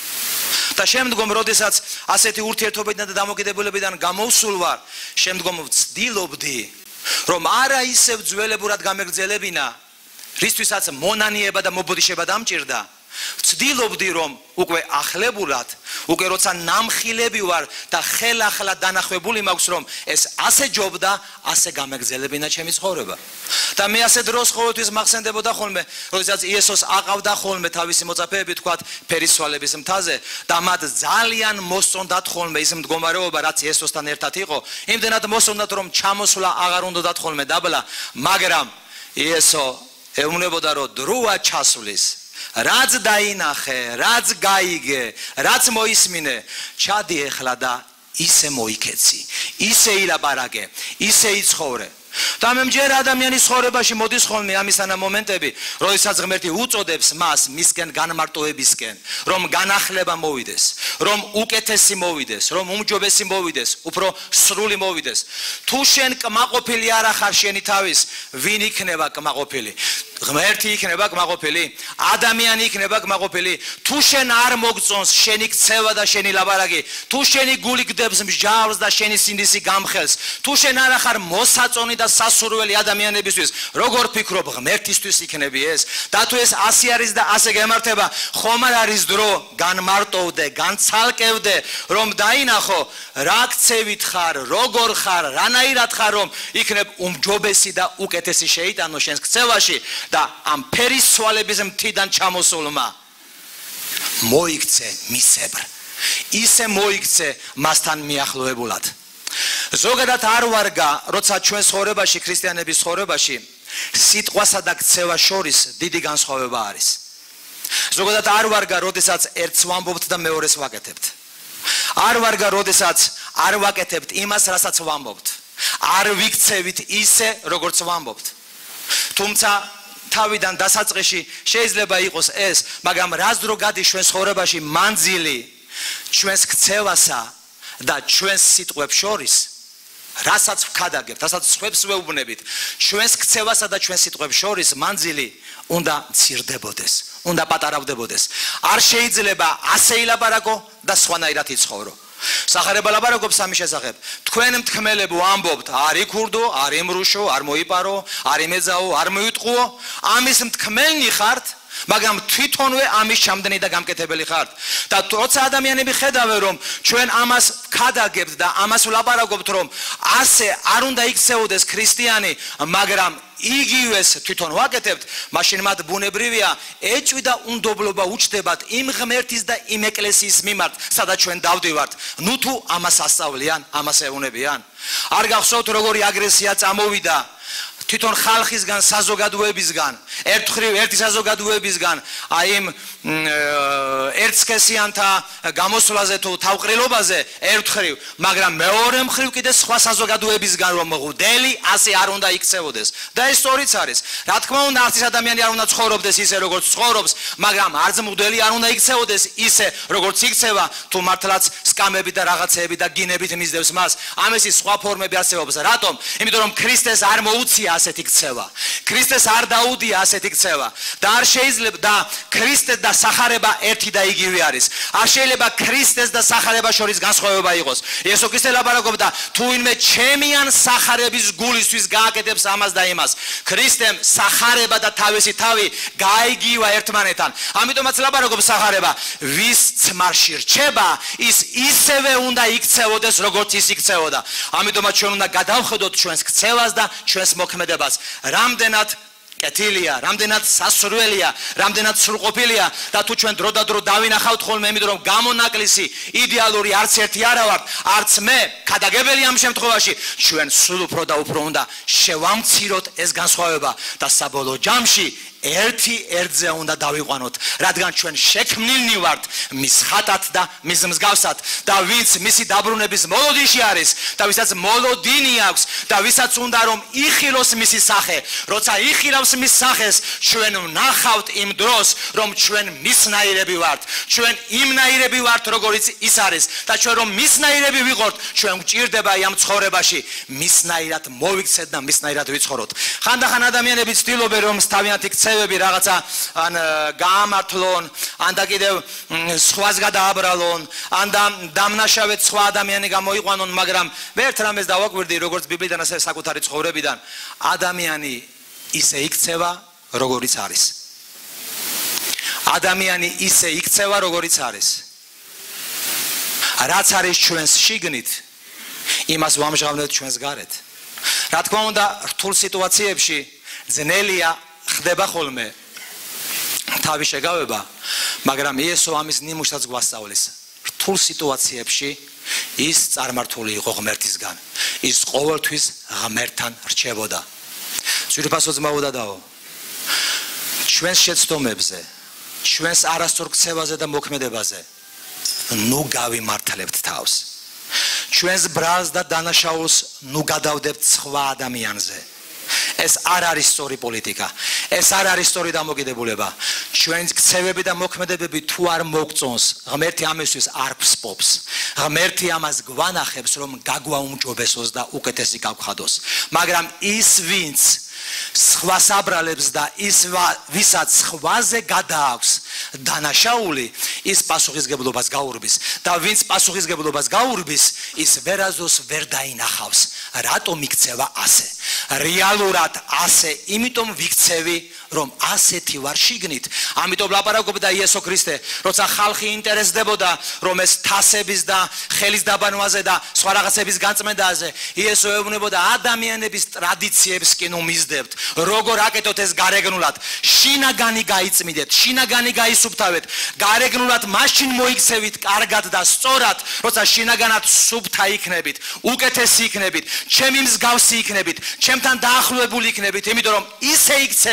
და შემდგომ, როდესაც ასეთი ურთიერთობიდან და დამოკიდებულებიდან გამოვსულ ვარ, შემდგომ ვცდილობდი, რომ არა ისევ ძველებურად გამეგრძელებინა, რისთვისაც მონანიება და მობოდიშება დამჭირდა. ვცდილობდი, რომ უკვე ახლებურად, უკვე როცა ნამხილები ვარ და ხელახლა დანახვებული მაქვს, რომ ეს ასე ჯობდა, ასე გამეგრძელებინა ჩემი ცხოვრება. და მე ასე დროს ყოველთვის მახსენდებოდა ხოლმე, როდესაც იესოს აყავდა ხოლმე თავისი მოწაფეები, თქვათ, ფერისცვალების მთაზე და მათ ძალიან მოსწონდათ ხოლმე ის მდგომარეობა, რაც იესოსთან ერთად იყო, იმდენად მოსწონდათ, რომ ჩამოსვლა აღარ უნდათ ხოლმე დაბლა, მაგრამ იესო ეუბნებოდა, რომ დროა ჩასვლის, რაც დაინახე, რაც გაიგე, რაც მოისმინე, ჩადი ეხლა და ისე მოიქეცი, ისე ილაპარაკე, ისე იცხოვრე. და მე მჯერ ადამიანის ცხოვრებაში მოდის ხოლმე ამისანა მომენტები, როდესაც ღმერთი უწოდებს მას მისკენ განმარტოებისკენ, რომ განახლება მოვიდეს, რომ უკეთესი მოვიდეს, რომ უმჯობესი მოვიდეს, უფრო სრული მოვიდეს. თუ შენ კმაყოფილი არ ახარ შენი თავის, ვინ იქნება კმაყოფილი? ღმერთი იქნება კმაყოფილი? ადამიანი იქნება კმაყოფილი? თუ შენ არ მოგწონს შენი ქცევა და შენი ლაპარაკი, თუ შენი გული გდებს მსჯავრს და შენი სინდისი გამხელს, თუ შენ არ ახარ მოსაწონი და სასურველი ადამიანებისთვის, როგორ ფიქრობ ღმერთისთვის იქნები ეს? და თუ ეს ასე არის და ასე გემართება, ხომ არ არის დრო განმარტოვდე, განცალკევდე, რომ დაინახო რა ქცევით ხარ, როგორ ხარ, რანაირად ხარ, რომ იქნებ უმჯობესი და უკეთესი შეიტანო შენს ქცევაში და ამ ფერისცვალების მთიდან ჩამოსულმა მოიქცე მისებრ, ისე მოიქცე მასთან მიახლოებულად. ზოგადად არ ვარგა, როცა ჩვენ ცხოვრებაში, ქრისტიანების ცხოვრებაში, სიტყვასა და ქცევას შორის დიდი განსხვავება არის. ზოგადად არ ვარგა, როდესაც ერთს ვამბობთ და მეორეს ვაკეთებთ. არ ვარგა, როდესაც არ ვაკეთებთ იმას, რასაც ვამბობთ. არ ვიქცევით ისე, როგორც ვამბობთ. თუმცა თავიდან დასაწყისში შეიძლება იყოს ეს, მაგრამ რას დრო გადის ჩვენ ცხოვრებაში მანძილი ჩვენს ქცევასა და ჩვენს სიტყვებს შორის, რასაც ვქადაგებთ, რასაც სხვებს ვეუბნებით, ჩვენს ქცევასა და ჩვენს სიტყვებს შორის მანძილი უნდა მცირდებოდეს, უნდა პატარავდებოდეს. არ შეიძლება ასე ილაპარაკო და სხვანაირად იცხოვრო. სახარება ლაპარაკობს ამის შესახებ. თქვენ მთქმელებო ამბობთ, არ იქურდო, არ იმრუშო, არ მოიპარო, არ იმეძაო, არ მოიტყუო, ამის მთქმელნი ხართ, მაგრამ თვითონვე ამის ჩამდენი და გამკეთებელი ხართ. და როცა ადამიანები ხედავენ, რომ ჩვენ ამას ვქადაგებთ და ამას ვლაპარაკობთ, რომ ასე არ უნდა იქცეოდეს ქრისტიანი, მაგრამ იგივეს თვითონ ვაკეთებთ, მაშინ მათ ბუნებრივია ეჭვი და უნდობლობა უჩნდებათ იმ ღმერთის და იმ ეკლესიის მიმართ, სადაც ჩვენ დავდივართ. ნუ თუ ამას ასწავლიან, ამას ეუბნებიან. არ გახსოვთ როგორი აგრესია წამოვიდა თვითონ ხალხისგან, საზოგადოებისგან, ერთი საზოგადოებისგან, აი იმ ერთსქესიანთა გამოსვლაზე თუ თავყრილობაზე ერთხრივ, მაგრამ მეორე მხრივ კიდე სხვა საზოგადოებისგან რომ მღვდელი ასე არ უნდა იქცევოდეს. და ეს სწორიც არის. რა თქმა უნდა, არც ის ადამიანი არ უნდა ცხოვრობდეს ისე როგორც ცხოვრობს, მაგრამ არც მღვდელი არ უნდა იქცევოდეს ისე როგორც იქცევა, თუ მართლაც სკამები და რაღაცეები და გინებით მისდევს მას. ამისი სხვა ფორმები არსებობს. რატომ? იმიტომ რომ ქრისტეს არ მოუწია ასეთი ქცევა. ქრისტეს არ დაუდია ასეთი ქცევა. და არ შეიძლება და ქრისტე და სახარება ერთი და იგივე არის. არ შეიძლება ქრისტეს და სახარებას შორის განსხვავება იყოს. იესო ქრისტე ლაპარაკობდა, თუ ვინმე ჩემი ან სახარების გულისთვის გააკეთებს ამას და იმას, ქრისტემ სახარება და თავისი თავი გაიგივა ერთმანეთთან. ამიტომაც ლაპარაკობს სახარება, ვის ცმარში რჩება, ის ისევე უნდა იქცევოდეს, როგორც ის იქცევოდა. ამიტომაც ჩვენ უნდა გადავხედოთ ჩვენს ქცევას და ჩვენს მოქმედებას. რამდენად კეთილია, რამდენად სასურველია, რამდენად სრულყოფილია და თუ ჩვენ დრო და დრო დავინახავთ ხოლმე, იმიტომ რომ გამონაკლისი იდეალური არც ერთი არა ვართ, არც მე, ქადაგებელი ამ შემთხვევაში, ჩვენ სულ უფრო და უფრო უნდა შევამციროთ ეს განსხვავება და საბოლოო ჯამში ერთი ერთზე უნდა დავიყვანოთ, რადგან ჩვენ შექმნილნი ვართ მის ხატად და მის მსგავსად და ვინც მისი დაბრუნების მოლოდინში არის და ვისაც მოლოდინი აქვს და ვისაც უნდა რომ იხილოს მისი სახე, როცა იხილავს მის სახეს, ჩვენ ვნახავთ იმ დროს, რომ ჩვენ მისნაირები ვართ, ჩვენ იმნაირები ვართ, როგორიც ის არის და ჩვენ რომ მისნაირები ვიყოთ, ჩვენ გვჭირდება ამ ცხოვრებაში მისნაირად მოვიქცეთ და მისნაირად ვიცხოვროთ. ხანდახან ადამიანები ცდილობენ რომ თავიანთი ქცევები რაღაცა ან გაამართლონ, ან და კიდევ სხვას გადააბრალონ, ან და დამნაშავედ სხვა ადამიანი გამოიყვანონ, მაგრამ ერთ რამეს დავაკვირდი, როგორც ბიბლიიდან ასე საკუთარი ცხოვრებიდან, ადამიანი ისე იქცევა, როგორიც არის. ადამიანი ისე იქცევა, როგორიც არის. რაც არის ჩვენს შიგნით, იმას ვამჟღავნებთ ჩვენს გარეთ. რა თქმა უნდა, რთულ სიტუაციებში ძნელია ხდება ხოლმე თავი შეგავება, მაგრამ იესო ამის ნიმუშსაც გვასწავლის. რთულ სიტუაციებში ის წარმართული იყო ღმერთისგან. ის ყოველთვის ღმერთთან რჩებოდა. ძვირფასო ძმაო და დაო, ჩვენს შეცდომებზე, ჩვენს არასწორ ქცევაზე და მოქმედებაზე ნუ გავიმართლებთ თავს. ჩვენს ბრალს და დანაშაულს ნუ გადავდებთ სხვა ადამიანზე. ეს არ არის სწორი პოლიტიკა, ეს არ არის სწორი დამოკიდებულება. ჩვენი ქცევები და მოქმედებები თუ არ მოგწონს, ღმერთი ამისთვის არ ფსპობს. ღმერთი ამას გვანახებს, რომ გაგვაუმჯობესოს და უკეთესი გავხადოს. მაგრამ ის ვინც სხვას აბრალებს და ის ვისაც სხვაზე გადააქვს დანაშაული, ის პასუხისგებლობას გაურბის და ვინც პასუხისგებლობას გაურბის, ის ვერაზოს ვერ დაინახავს. რატომ იქცევა ასე? რეალურად ასე, იმიტომ ვიქცევი, რომ ასეთი ვარ შიგნით. ამიტომ ლაპარაკობდა იესო ქრისტე, როცა ხალხი ინტერესდებოდა, რომ ეს თასების და ხელის დაბანვაზე და სხვა რაღაცების განწმენდაზე, იესო ეუბნებოდა, ადამიანების ტრადიციებს კი ნუ მისდევთ. როგორ აკეთოთ ეს გარეგნულად? შინაგანი გაიწმიდეთ, შინაგანი გაისუფთავეთ, გარეგნულად მაშინ მოიქცევით კარგად და სწორად, როცა შინაგანად სუფთა იქნებით, უკეთესი იქნებით, ჩემი მსგავსი იქნებით, ჩემთან დაახლოებული იქნებით, იმიტომ რომ ისე იქცევით,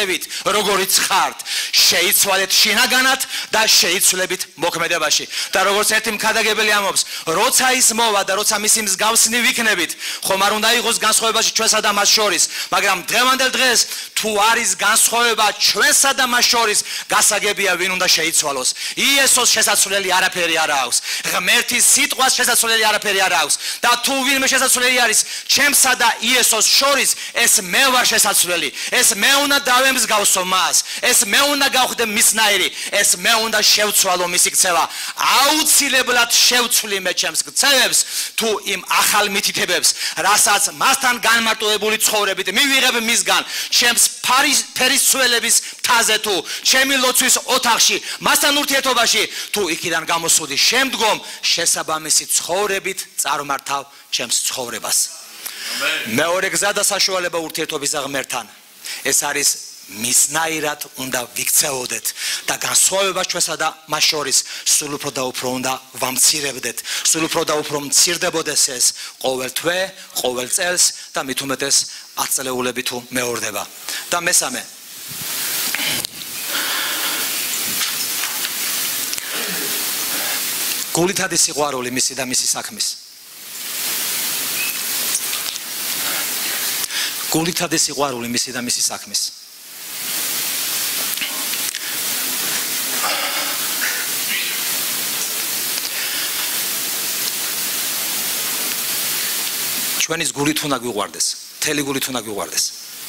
როგორიც ხართ შეიცვალეთ შინაგანად და შეიცვლებით მოქმედებაში და როგორც ერთი მქადაგებელი ამბობს როცა ის მოვა და როცა მისი მსგავსნი ვიქნებით ხომ არ უნდა იყოს განსხვავებაში ჩვენსა და მას შორის მაგრამ დღევანდელ დღეს თუ არის განსხვავება ჩვენსა და მას შორის გასაგებია ვინ უნდა შეიცვალოს იესოს შესაძლებელი არაფერი არ აქვს ღმერთის სიტყვას შესაძლებელი არაფერი არ აქვს და თუ ვინმე შესაძლებელი არის ჩემსა და იესოს შორის ეს მე ვარ შესაძლებელი ეს მე უნდა დავემსგავსო მას ეს მე უნდა გავხდე მისნაირი ეს მე უნდა შევცვალო მისი ქცევა აუცილებლად შევცვლი მე ჩემს ქცევებს თუ იმ ახალ მითითებებს რასაც მასთან განმარტოებული ცხოვრებით მივიღებ მისგან ჩემს ფერისცველების მთაზე თუ ჩემი ლოცვის ოთახში მასთან ურთიერთობაში თუ იქიდან გამოსუდი შემდგომ შესაბამისი ცხოვრებით წარმართავ ჩემს ცხოვრებას მეორე გზა და საშუალება ურთიერთობისა ღმერთთან ეს არის მისნაირად უნდა ვიქცეოდეთ და განსხვავებას ჩვენსა და მას შორის სულ უფრო და უფრო უნდა ვამცირებდეთ სულ უფრო და უფრო მცირდებოდეს ეს ყოველ თვე ყოველ წელს და მით უმეტეს 10 წლეულები თუ მეორდება და მესამე გულითადი სიყვარული მისი და მისი საქმის გულითადი სიყვარული მისი და მისი საქმის ჩვენის გულით უნდა გვიყვარდეს მთელი გულით უნდა გვიყვარდეს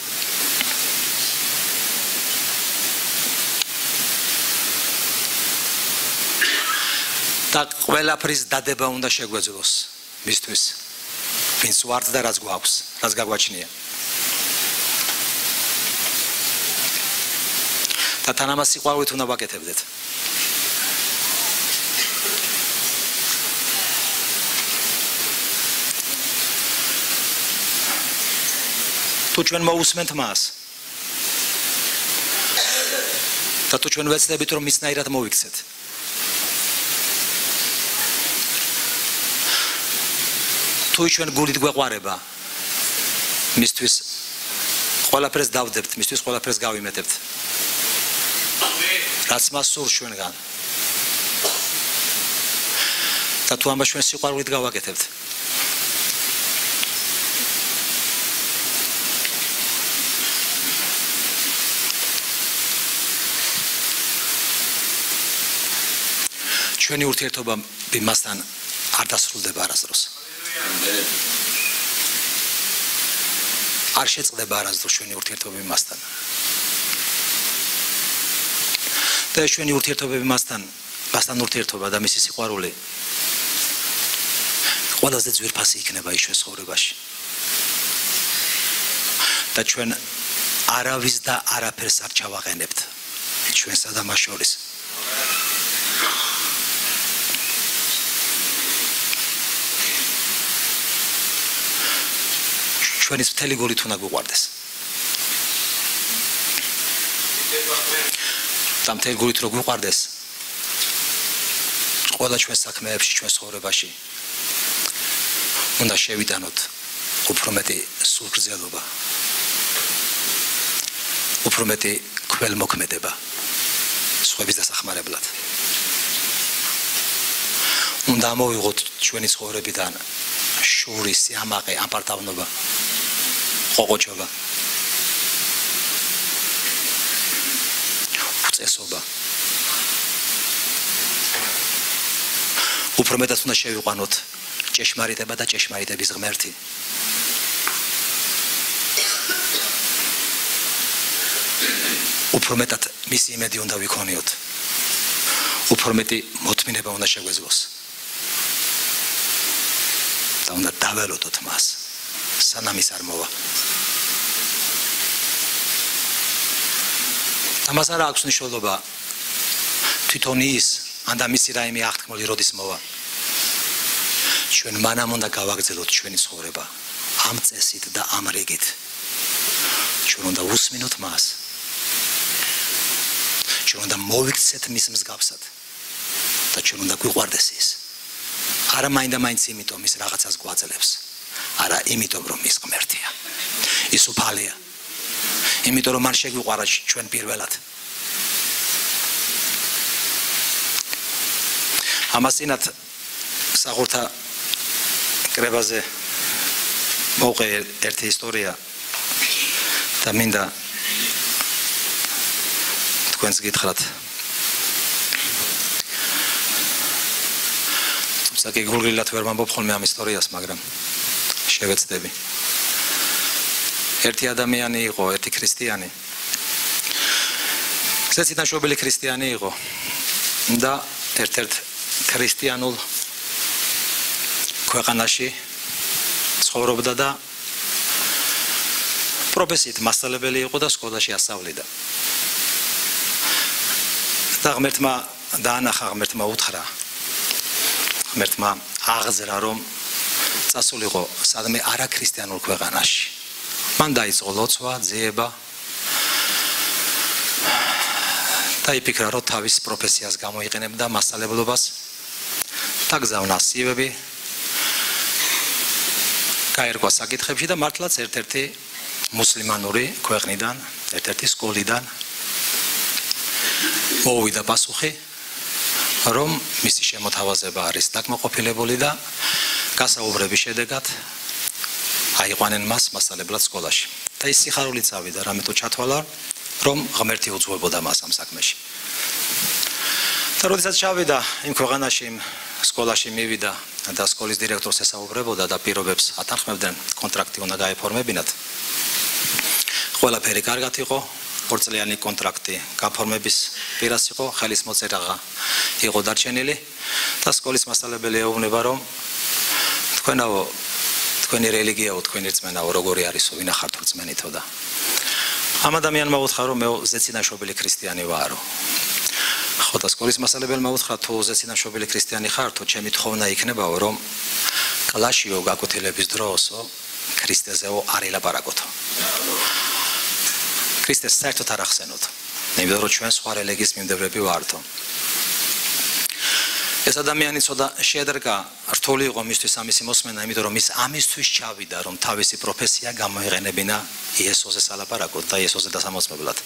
და ყველაფრის დადება უნდა შეგვეძლოს მისთვის ვინც ვართ და რაც გვაქვს რაც გაგვაჩნია და თან ამას სიყვარულით უნდა ვაკეთებდეთ თუ ჩვენ მოусმენთ მას და თუ ჩვენ ვეცდებით რომ მისნაირად მოვიქცეთ თუ ჩვენ გულით გვეყვარება მისთვის ყველაფერს დავდებთ მისთვის ყველაფერს გავიმეტებთ რაც მას სურს ჩვენგან და თუ ამას ჩვენ სიყვარულით გავაკეთებთ ჩვენი ურთიერთობა მასთან არ დასრულდება არასდროს არ შეწყდება არასდროს ჩვენი ურთიერთობები მასთან და ჩვენი ურთიერთობები მასთან ურთიერთობა და მისი სიყვარული ყველაზე ძვირფასი იქნება ის ჩვენ ცხოვრებაში და ჩვენ არავის და არაფერს არ ჩავაყენებთ ჩვენსა და მას შორის ჩვენის მთელი გულით უნდა გვიყვარდეს და მთელი გულით რო გვიყვარდეს ყველა ჩვენ საქმეებში ჩვენ ცხოვრებაში უნდა შევიტანოთ უფრო მეტი სულგრძელობა უფრო მეტი ქველმოქმედება სხვების დასახმარებლად უნდა ამოვიღოთ ჩვენი ცხოვრებიდან შური სიამაყე აპარტავნობა ყოყოჩობა უწესობა უფრო მეტად უნდა შევიყვანოთ ჭეშმარიტება და ჭეშმარიტების ღმერთი უფრო მეტად მისი იმედი უნდა ვიქონიოთ უფრო მეტი მოთმინება უნდა შეგვეძლოს და უნდა დაველოდოთ მას სანამ ის არ მოვა ამას არ აქვს მნიშვნელობა თვითონ ის ან და მისი რაიმე აღთქმული როდის მოვა ჩვენ მანამ უნდა გავაგრძელოთ ჩვენი ცხოვრება ამ წესით და ამ რიგით ჩვენ უნდა უსმინოთ მას ჩვენ უნდა მოვიქცეთ მის მსგავსად და ჩვენ უნდა გვიყვარდეს ის არა მაინდა-მაინც იმიტომ ის რაღაცას გვაძლევს არა იმიტომ რომ ის ღმერთია ის უფალია იმიტომ რომ მან შეგვიყვარა ჩვენ პირველად. ამას წინათ სახურთა კრებაზე მოვყე ერთი ისტორია და მინდა თქვენს გითხრათ. თუმცა კი გულგრილად ვერ ვამბობ ხოლმე ამ ისტორიას, მაგრამ შევეცდები. ერთი ადამიანი იყო, ერთი ქრისტიანი. ზეციდანშობილი ქრისტიანი იყო და ერთ-ერთ ქრისტიანულ ქვეყანაში ცხოვრობდა და პროფესიით მასწავლებელი იყო და სკოლაში ასწავლიდა. და ღმერთმა დაანახა, ღმერთმა უთხრა, ღმერთმა აღზრა რომ წასულიყო სადმე არაქრისტიანულ ქვეყანაში. მან დაიწყო ლოცვა, ძიება და იფიქრა რომ თავის პროფესიას გამოიყენებდა მასწავლებლობას და გზავნა სივები გაერგვა საკითხებში და მართლაც ერთ-ერთი მუსლიმანური ქვეყნიდან, ერთ-ერთი სკოლიდან მოვიდა პასუხი, რომ მისი შემოთავაზება არის დაკმაყოფილებული და გასაუბრების შედეგად აიყვანენ მას მასწავლებლად სკოლაში. და ის სიხარული წავიდა, რამე თუ ჩათვალა, რომ ღმერთი უძღვებოდა მას ამ საქმეში. და როდესაც ჩავიდა იმ ქვეყანაში, იმ სკოლაში მივიდა და სკოლის დირექტორს ესაუბრებოდა და პირობებს ათანხმებდნენ, კონტრაქტი უნდა გაეფორმებინათ. ყველაფერი კარგად იყო, 2 წლიანი კონტრაქტი გაფორმების პირას იყო, ხელის მოწერა იყო დარჩენილი და სკოლის მასწავლებელი ეუბნება, რომ თქვენაო, თქვენი რელიგიაო, თქვენი რწმენაო, როგორი არისო, ვინა ხართ რწმენითო და ამ ადამიანმა უთხრა, რომ მე ზეციდანშობილი ქრისტიანი ვარო. ხო და სკოლის მასწავლებელმა უთხრა, თუ ზეციდანშობილი ქრისტიანი ხართო, ჩემი თხოვნა იქნებაო, რომ კლასშიო გაკვეთილების დროსო ქრისტეზეო არ ელაპარაკოთო. ქრისტეს საერთოდ არ ახსენოთო. იმიტომ რომ ჩვენ სხვა რელიგიის მიმდევრები ვართო. ეს ადამიანი ცოტა შეედრგა, რთული იყო მისთვის ამისი მოსმენა, იმიტომ რომ ის ამისთვის ჩავიდა, რომ თავისი პროფესია გამოიყენებინა იესოზე სალაპარაკოდ და იესოზე დასამოწმებლად.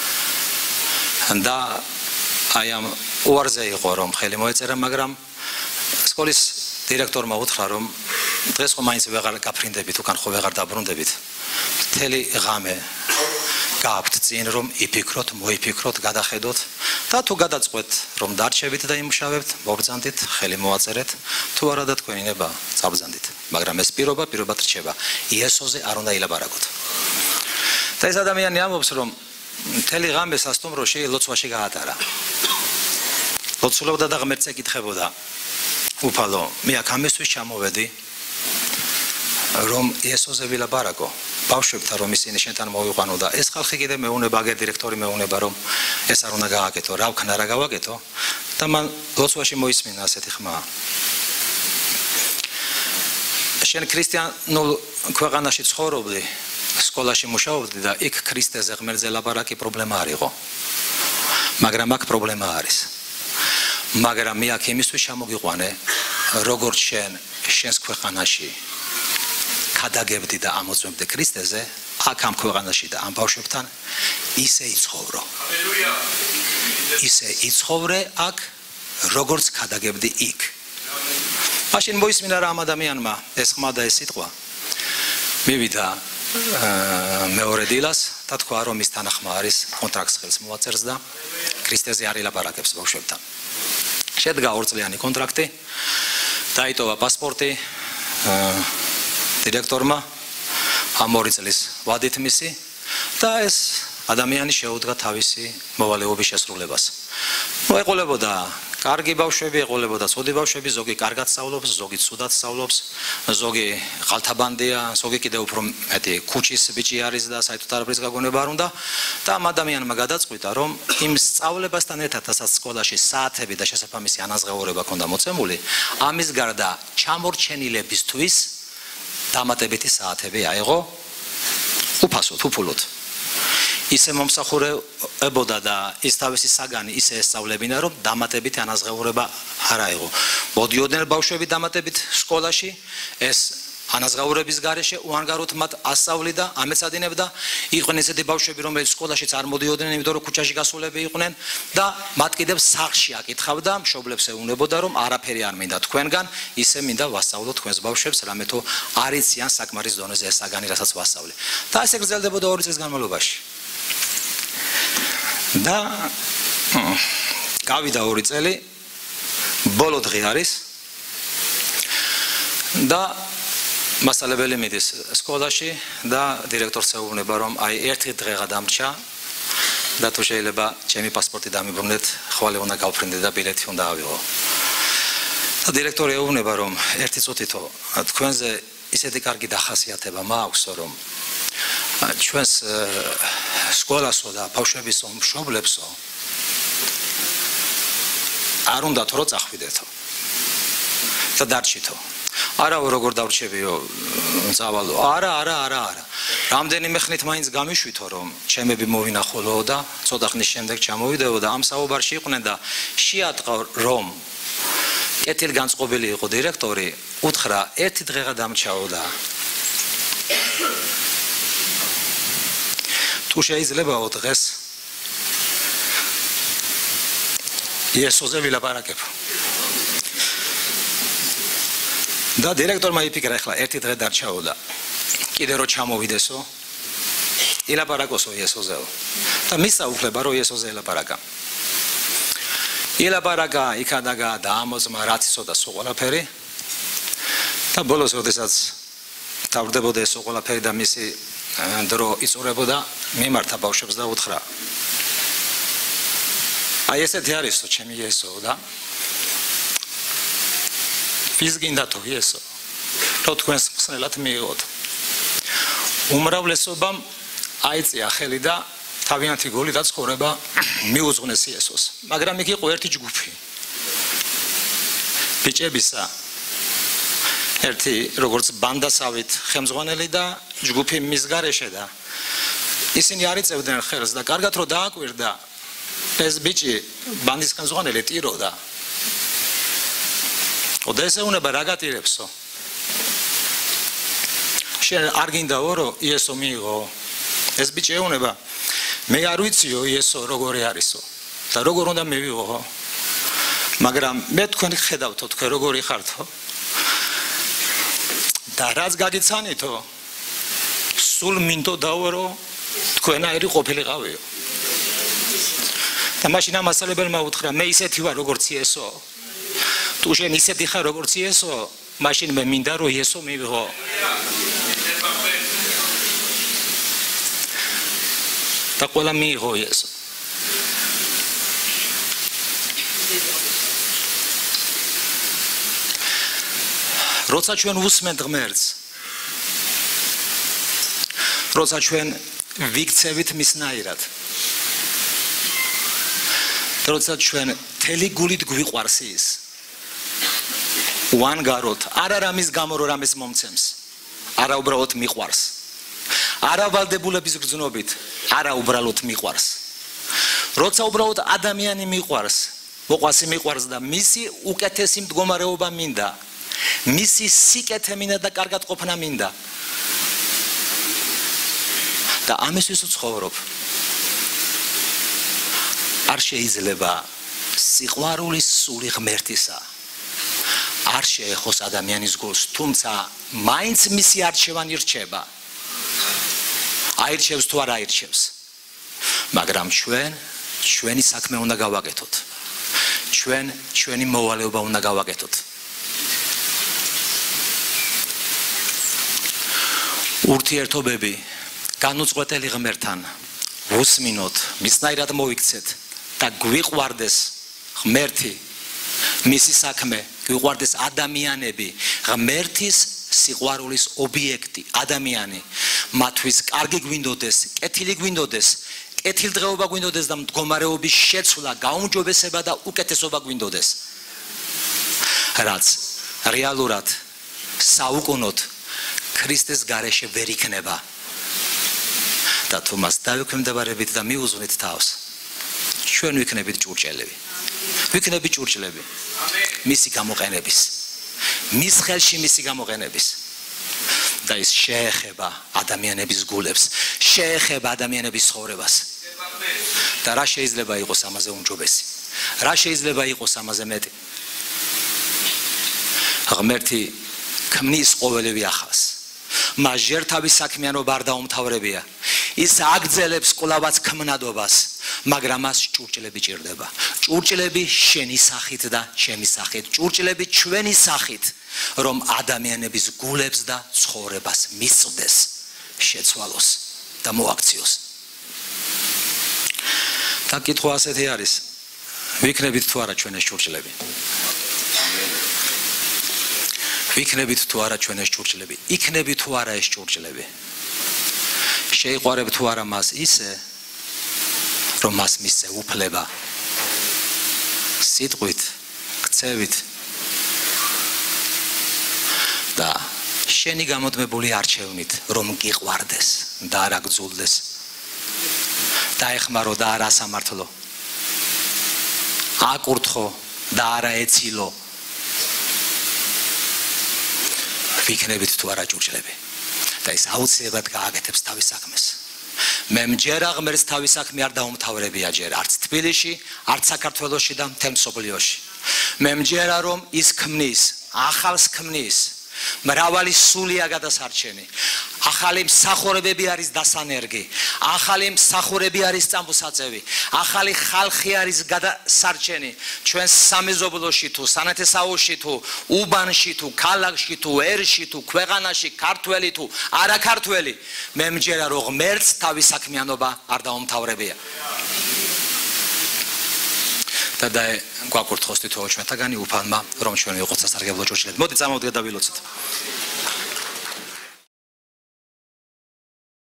და აი ამ უარზე იყო, რომ ხელი მოეწერა, მაგრამ სკოლის დირექტორმა უთხრა, რომ დღეს ხო მაინც ვეღარ გაფრინდებით, უკან ხო ვეღარ დაბრუნდებით. მთელი ღამე გააქვთ წინ, რომ იფიქროთ, მოიფიქროთ, გადახედოთ და თუ გადაწყვეთ, რომ დარჩებით და იმუშავებთ, მობრძანდით, ხელი მოაწერეთ, თუ არა და თქვენი ნება წაბრძანდით. მაგრამ ეს პირობად რჩება. იესოზე არ უნდა ილაპარაკოთ. და ეს ადამიანი ამბობს, რომ მთელი ღამე სასტუმროში ლოცვაში გაატარა. ლოცულობდა და ღმერთს ეკითხებოდა, უფალო, მე აქ ამისთვის ჩამოვედი, რომ იესოზე ვილაპარაკო. ბავშვებთან რომ ისინი შენთან მოვიყვანო და ეს ხალხი კიდე მეუნება, აგერ დირექტორი მეუნება, რომ ეს არ უნდა გააკეთო, რა ვქნა რა გავაკეთო და მან ლოცვაში მოისმინა ასეთი ხმა. შენ ქრისტიანულ ქვეყანაში ცხოვრობდი, სკოლაში მუშაობდი და იქ ქრისტეზე ღმერთზე ლაპარაკი პრობლემა არ იყო. მაგრამ აქ პრობლემა არის. მაგრამ მე აქ იმისთვის ჩამოგიყვანე, როგორც შენს ქვეყანაში გადაგებდი და ამოწმებდი ქრისტეზე, აქ ამ ქვეყანაში და ამ ბავშვებთან ისე იცხოვრო. ისე იცხოვრე აქ, როგორც გადაგებდი იქ. მაშინ მოისმინა რა ამ ადამიანმა ეს ხმა და ეს სიტყვა. მივიდა მეორე დილას და თქვა, რომ ის თანახმა არის, კონტრაქტს ხელს მოაწერს და ქრისტეზე არ ილაპარაკებს ბავშვებთან. შედგა 2 წლიანი კონტრაქტი, დაიტოვა პასპორტი დირექტორმა ამ 2 წლის ვადით მისი და ეს ადამიანი შეუდგა თავისი მოვალეობის შესრულებას. ეყოლებოდა კარგი ბავშვები, ეყოლებოდა ცუდი ბავშვები, ზოგი კარგად სწავლობს, ზოგი ცუდად სწავლობს, ზოგი ყალთაბანდია, ზოგი კიდევ უფრო მეტი ქუჩის ბიჭი არის და საერთოდ არაფრის გაგონება არ უნდა და ამ ადამიანმა გადაწყვიტა, რომ იმ სწავლებასთან ერთად, რასაც სკოლაში საათები და შესაბამისი ანაზღაურება ჰქონდა მოცემული, ამის გარდა ჩამორჩენილებისთვის დამატებითი საათები აიღო უფასოდ, უფულოდ. ისე მომსახურებოდა და ის თავისი საგანი ისე ესწავლებინა, რომ დამატებითი ანაზღაურება არ აიღო. მოდიოდნენ ბავშვები დამატებით სკოლაში, ეს ანაზღაურების გარეშე უანგაროდ მათ ასწავლიდა, ამეცადინებდა, იყვნენ ესეთი ბავშვები, რომლებიც სკოლაშიც არ მოდიოდნენ, იმიტომ რომ ქუჩაში გასულები იყვნენ და მათ კიდევ სახლში აკითხავდა, მშობლებს ეუბნებოდა, რომ არაფერი არ მინდა თქვენგან, ისე მინდა ვასწავლოთ თქვენს ბავშვებს, რამე თუ არ იციან საკმარის დონეზე ეს საგანი, რასაც ვასწავლე. და ესე გრძელდებოდა 2 წლის განმავლობაში. და გავიდა 2 წელი, ბოლო დღე არის და მასწავლებელი მიდის სკოლაში და დირექტორს ეუბნება, რომ აი ერთი დღეღა დამრჩა და თუ შეიძლება ჩემი პასპორტი დამიბრუნდეთ, ხვალე უნდა გავფრინდეთ და ბილეთი უნდა ავიღო. და დირექტორი ეუბნება, რომ ერთი წუთითო თქვენზე ისეთი კარგი დახასიათება მააქვსო, რომ ჩვენს სკოლასო და ბავშვებისო, მშობლებსო არ უნდათ რომ წახვიდეთო და დარჩითო. არა როგორ დავრჩებიო წავალო. არა. რამდენიმე ხნით მაინც გამიშვითო, რომ ჩემები მოვინახულო და ცოტა ხნის შემდეგ ჩამოვიდეო და ამ საუბარში იყვნენ და შეატყა, რომ კეთილგანწყობილი იყო დირექტორი, უთხრა ერთი დღეღა დამრჩაო და თუ შეიძლებაო დღეს იესოზე ვილაპარაკებ. და დირექტორმა იფიქრა, ახლა ერთი დღე დარჩაო და კიდე რო ჩამოვიდესო, ილაპარაკოსო იესოზეო. და მისცა უფლება, რომ იესოზე ელაპარაკა. ილაპარაკა, იქადაგა და ამოწმა რაც იცოდა სულ ყველაფერი. და ბოლოს, როდესაც დავრდებოდა ეს ყველაფერი და მისი დრო იწურებოდა, მიმართა ბავშვებს და უთხრა, აი ესეთი არისო ჩემი იესო და ვის გინდათო იესო, რომ თქვენს ხსნელად მიიღოთ. უმრავლესობამ აიწია ხელი და თავიანთი გოლი და ცხოვრება მიუძღვნეს იესოს. მაგრამ იქ იყო ერთი ჯგუფი. ბიჭებისა ერთი როგორც ბანდასავით ხელმძღვანელი და ჯგუფი მის გარეშე და ისინი არ იწევდნენ ხელს და კარგად რომ დააკვირდა ეს ბიჭი ბანდის ხელმძღვანელი ტიროდა. და ეს ეუბნება რა გატირებსო? შენ არ გინდაო რომ იესო მიიღო? ეს ბიჭი ეუბნება, მე არ ვიციო იესო როგორი არისო და როგორ უნდა მივიღო, მაგრამ მე თქვენ ხედავთო, თქვენ როგორი ხართო და რაც გაგიცანითო, სულ მინდოდაო რომ თქვენაირი ყოფილიყავიო. და მაშინ ამ მასწავლებელმა უთხრა, მე ისეთი ვარ როგორც იესო. თუ შენ ისეთი ხარ როგორც იესო, მაშინ მე მინდა რომ იესო მივიღო. და ყველა მიიღო იესო. როცა ჩვენ უსმენთ ღმერთს, როცა ჩვენ ვიქცევით მისნაირად, როცა ჩვენ მთელი გულით გვიყვარს ის, უანგაროთ, არა რამის გამო რომ რამეს მომცემს, არა უბრალოდ მიყვარს, არა ვალდებულების გრძნობით, არა უბრალოდ მიყვარს. როცა უბრალოდ ადამიანი მიყვარს, მოყვასი მიყვარს და მისი უკეთესი მდგომარეობა მინდა, მისი სიკეთე მინდა და კარგად ყოფნა მინდა. და ამისთვის ვცხოვრობ. არ შეიძლება სიყვარულის სული ღმერთისა არ შეეხოს ადამიანის გულს, თუმცა მაინც მისი არჩევანი რჩება. აირჩევს თუ არ აირჩევს. მაგრამ ჩვენი საქმე უნდა გავაკეთოთ. ჩვენი მოვალეობა უნდა გავაკეთოთ. ურთიერთობები განუწყვეტელი ღმერთთან ვუსმინოთ, მისნაირად მოვიქცეთ და გვიყვარდეს ღმერთი, მისი საქმე, გვიყვარდეს ადამიანები, ღმერთის სიყვარულის ობიექტი, ადამიანი, მათთვის კარგი გვინდოდეს, კეთილი გვინდოდეს, კეთილდღეობა გვინდოდეს და მდგომარეობის შეცვლა, გაუმჯობესება და უკეთესობა გვინდოდეს. რაც რეალურად საუკუნოდ ქრისტეს გარეშე ვერ იქნება. და თუ მას დავიქვემდებარებით და მიუძვნით თავს, ჩვენ ვიქნებით ჭურჭელები. ვიქნებით ჭურჭლები. მისი გამოყენების. მის ხელში მისი გამოყენების. და ის შეეხება ადამიანების გულებს, შეეხება ადამიანების ცხოვრებას. და რა შეიძლება იყოს ამაზე უმჯობესი? რა შეიძლება იყოს ამაზე მეტი? ღმერთი ქმნის ყოველივე ახალს. მას ჯერ თავის საქმიანობა არ დაუმთავრებია. ის აგრძელებს კვლავაც ქმნადობას, მაგრამ მას ჭურჭლები ჭირდება. ჭურჭლები შენი სახით და ჩემი სახით, ჭურჭლები ჩვენი სახით, რომ ადამიანების გულებს და ცხოვრებას მისწვდეს, შეცვალოს და მოაქციოს. და კითხვა ასეთი არის, ვიქნებით თუ არა ჩვენ ეს ჭურჭლები? ვიქნებით თუ არა ჩვენ ეს ჭურჭლები? იქნებით თუ არა ეს ჭურჭლები? შეიყვარებ თუ არა მას ისე, რომ მას მისცე უფლება სიტყვით, ქცევით და შენი გამოდმებული არჩევნით, რომ გიყვარდეს და არ აგძულდეს, დაეხმარო და არ ასამართლო, აკურთხო და არა ეცილო. ვიქნებით თუ არა ჭურჭლები? და ის აუცილებლად გააკეთებს თავის საქმეს. მე მჯერა ღმერთს თავის საქმე არ დაუმთავრებია ჯერ არც თბილისში, არც საქართველოში და მთელ მსოფლიოში. მე მჯერა რომ ის ქმნის, ახალს ქმნის, მრავალი სულია გადასარჩენი. ახალი მსახურებები არის დასანერგი, ახალი მსახურები არის წამოსაწევი, ახალი ხალხი არის გადასარჩენი. ჩვენ სამეზობლოში თუ სანათესაოში თუ უბანში თუ ქალაქში თუ ერში თუ ქვეყანაში, ქართველი თუ არაქართველი, მე მჯერა რომ ღმერთს თავის საქმიანობა არ დაუმთავრებია. და გვაკურთხოს თითოეულ ჩვენთაგანი უფალმა, რომ ჩვენ ვიყოთ სასარგებლო ჭურჭლები. მოდი წამოვდგეთ და ვილოცოთ.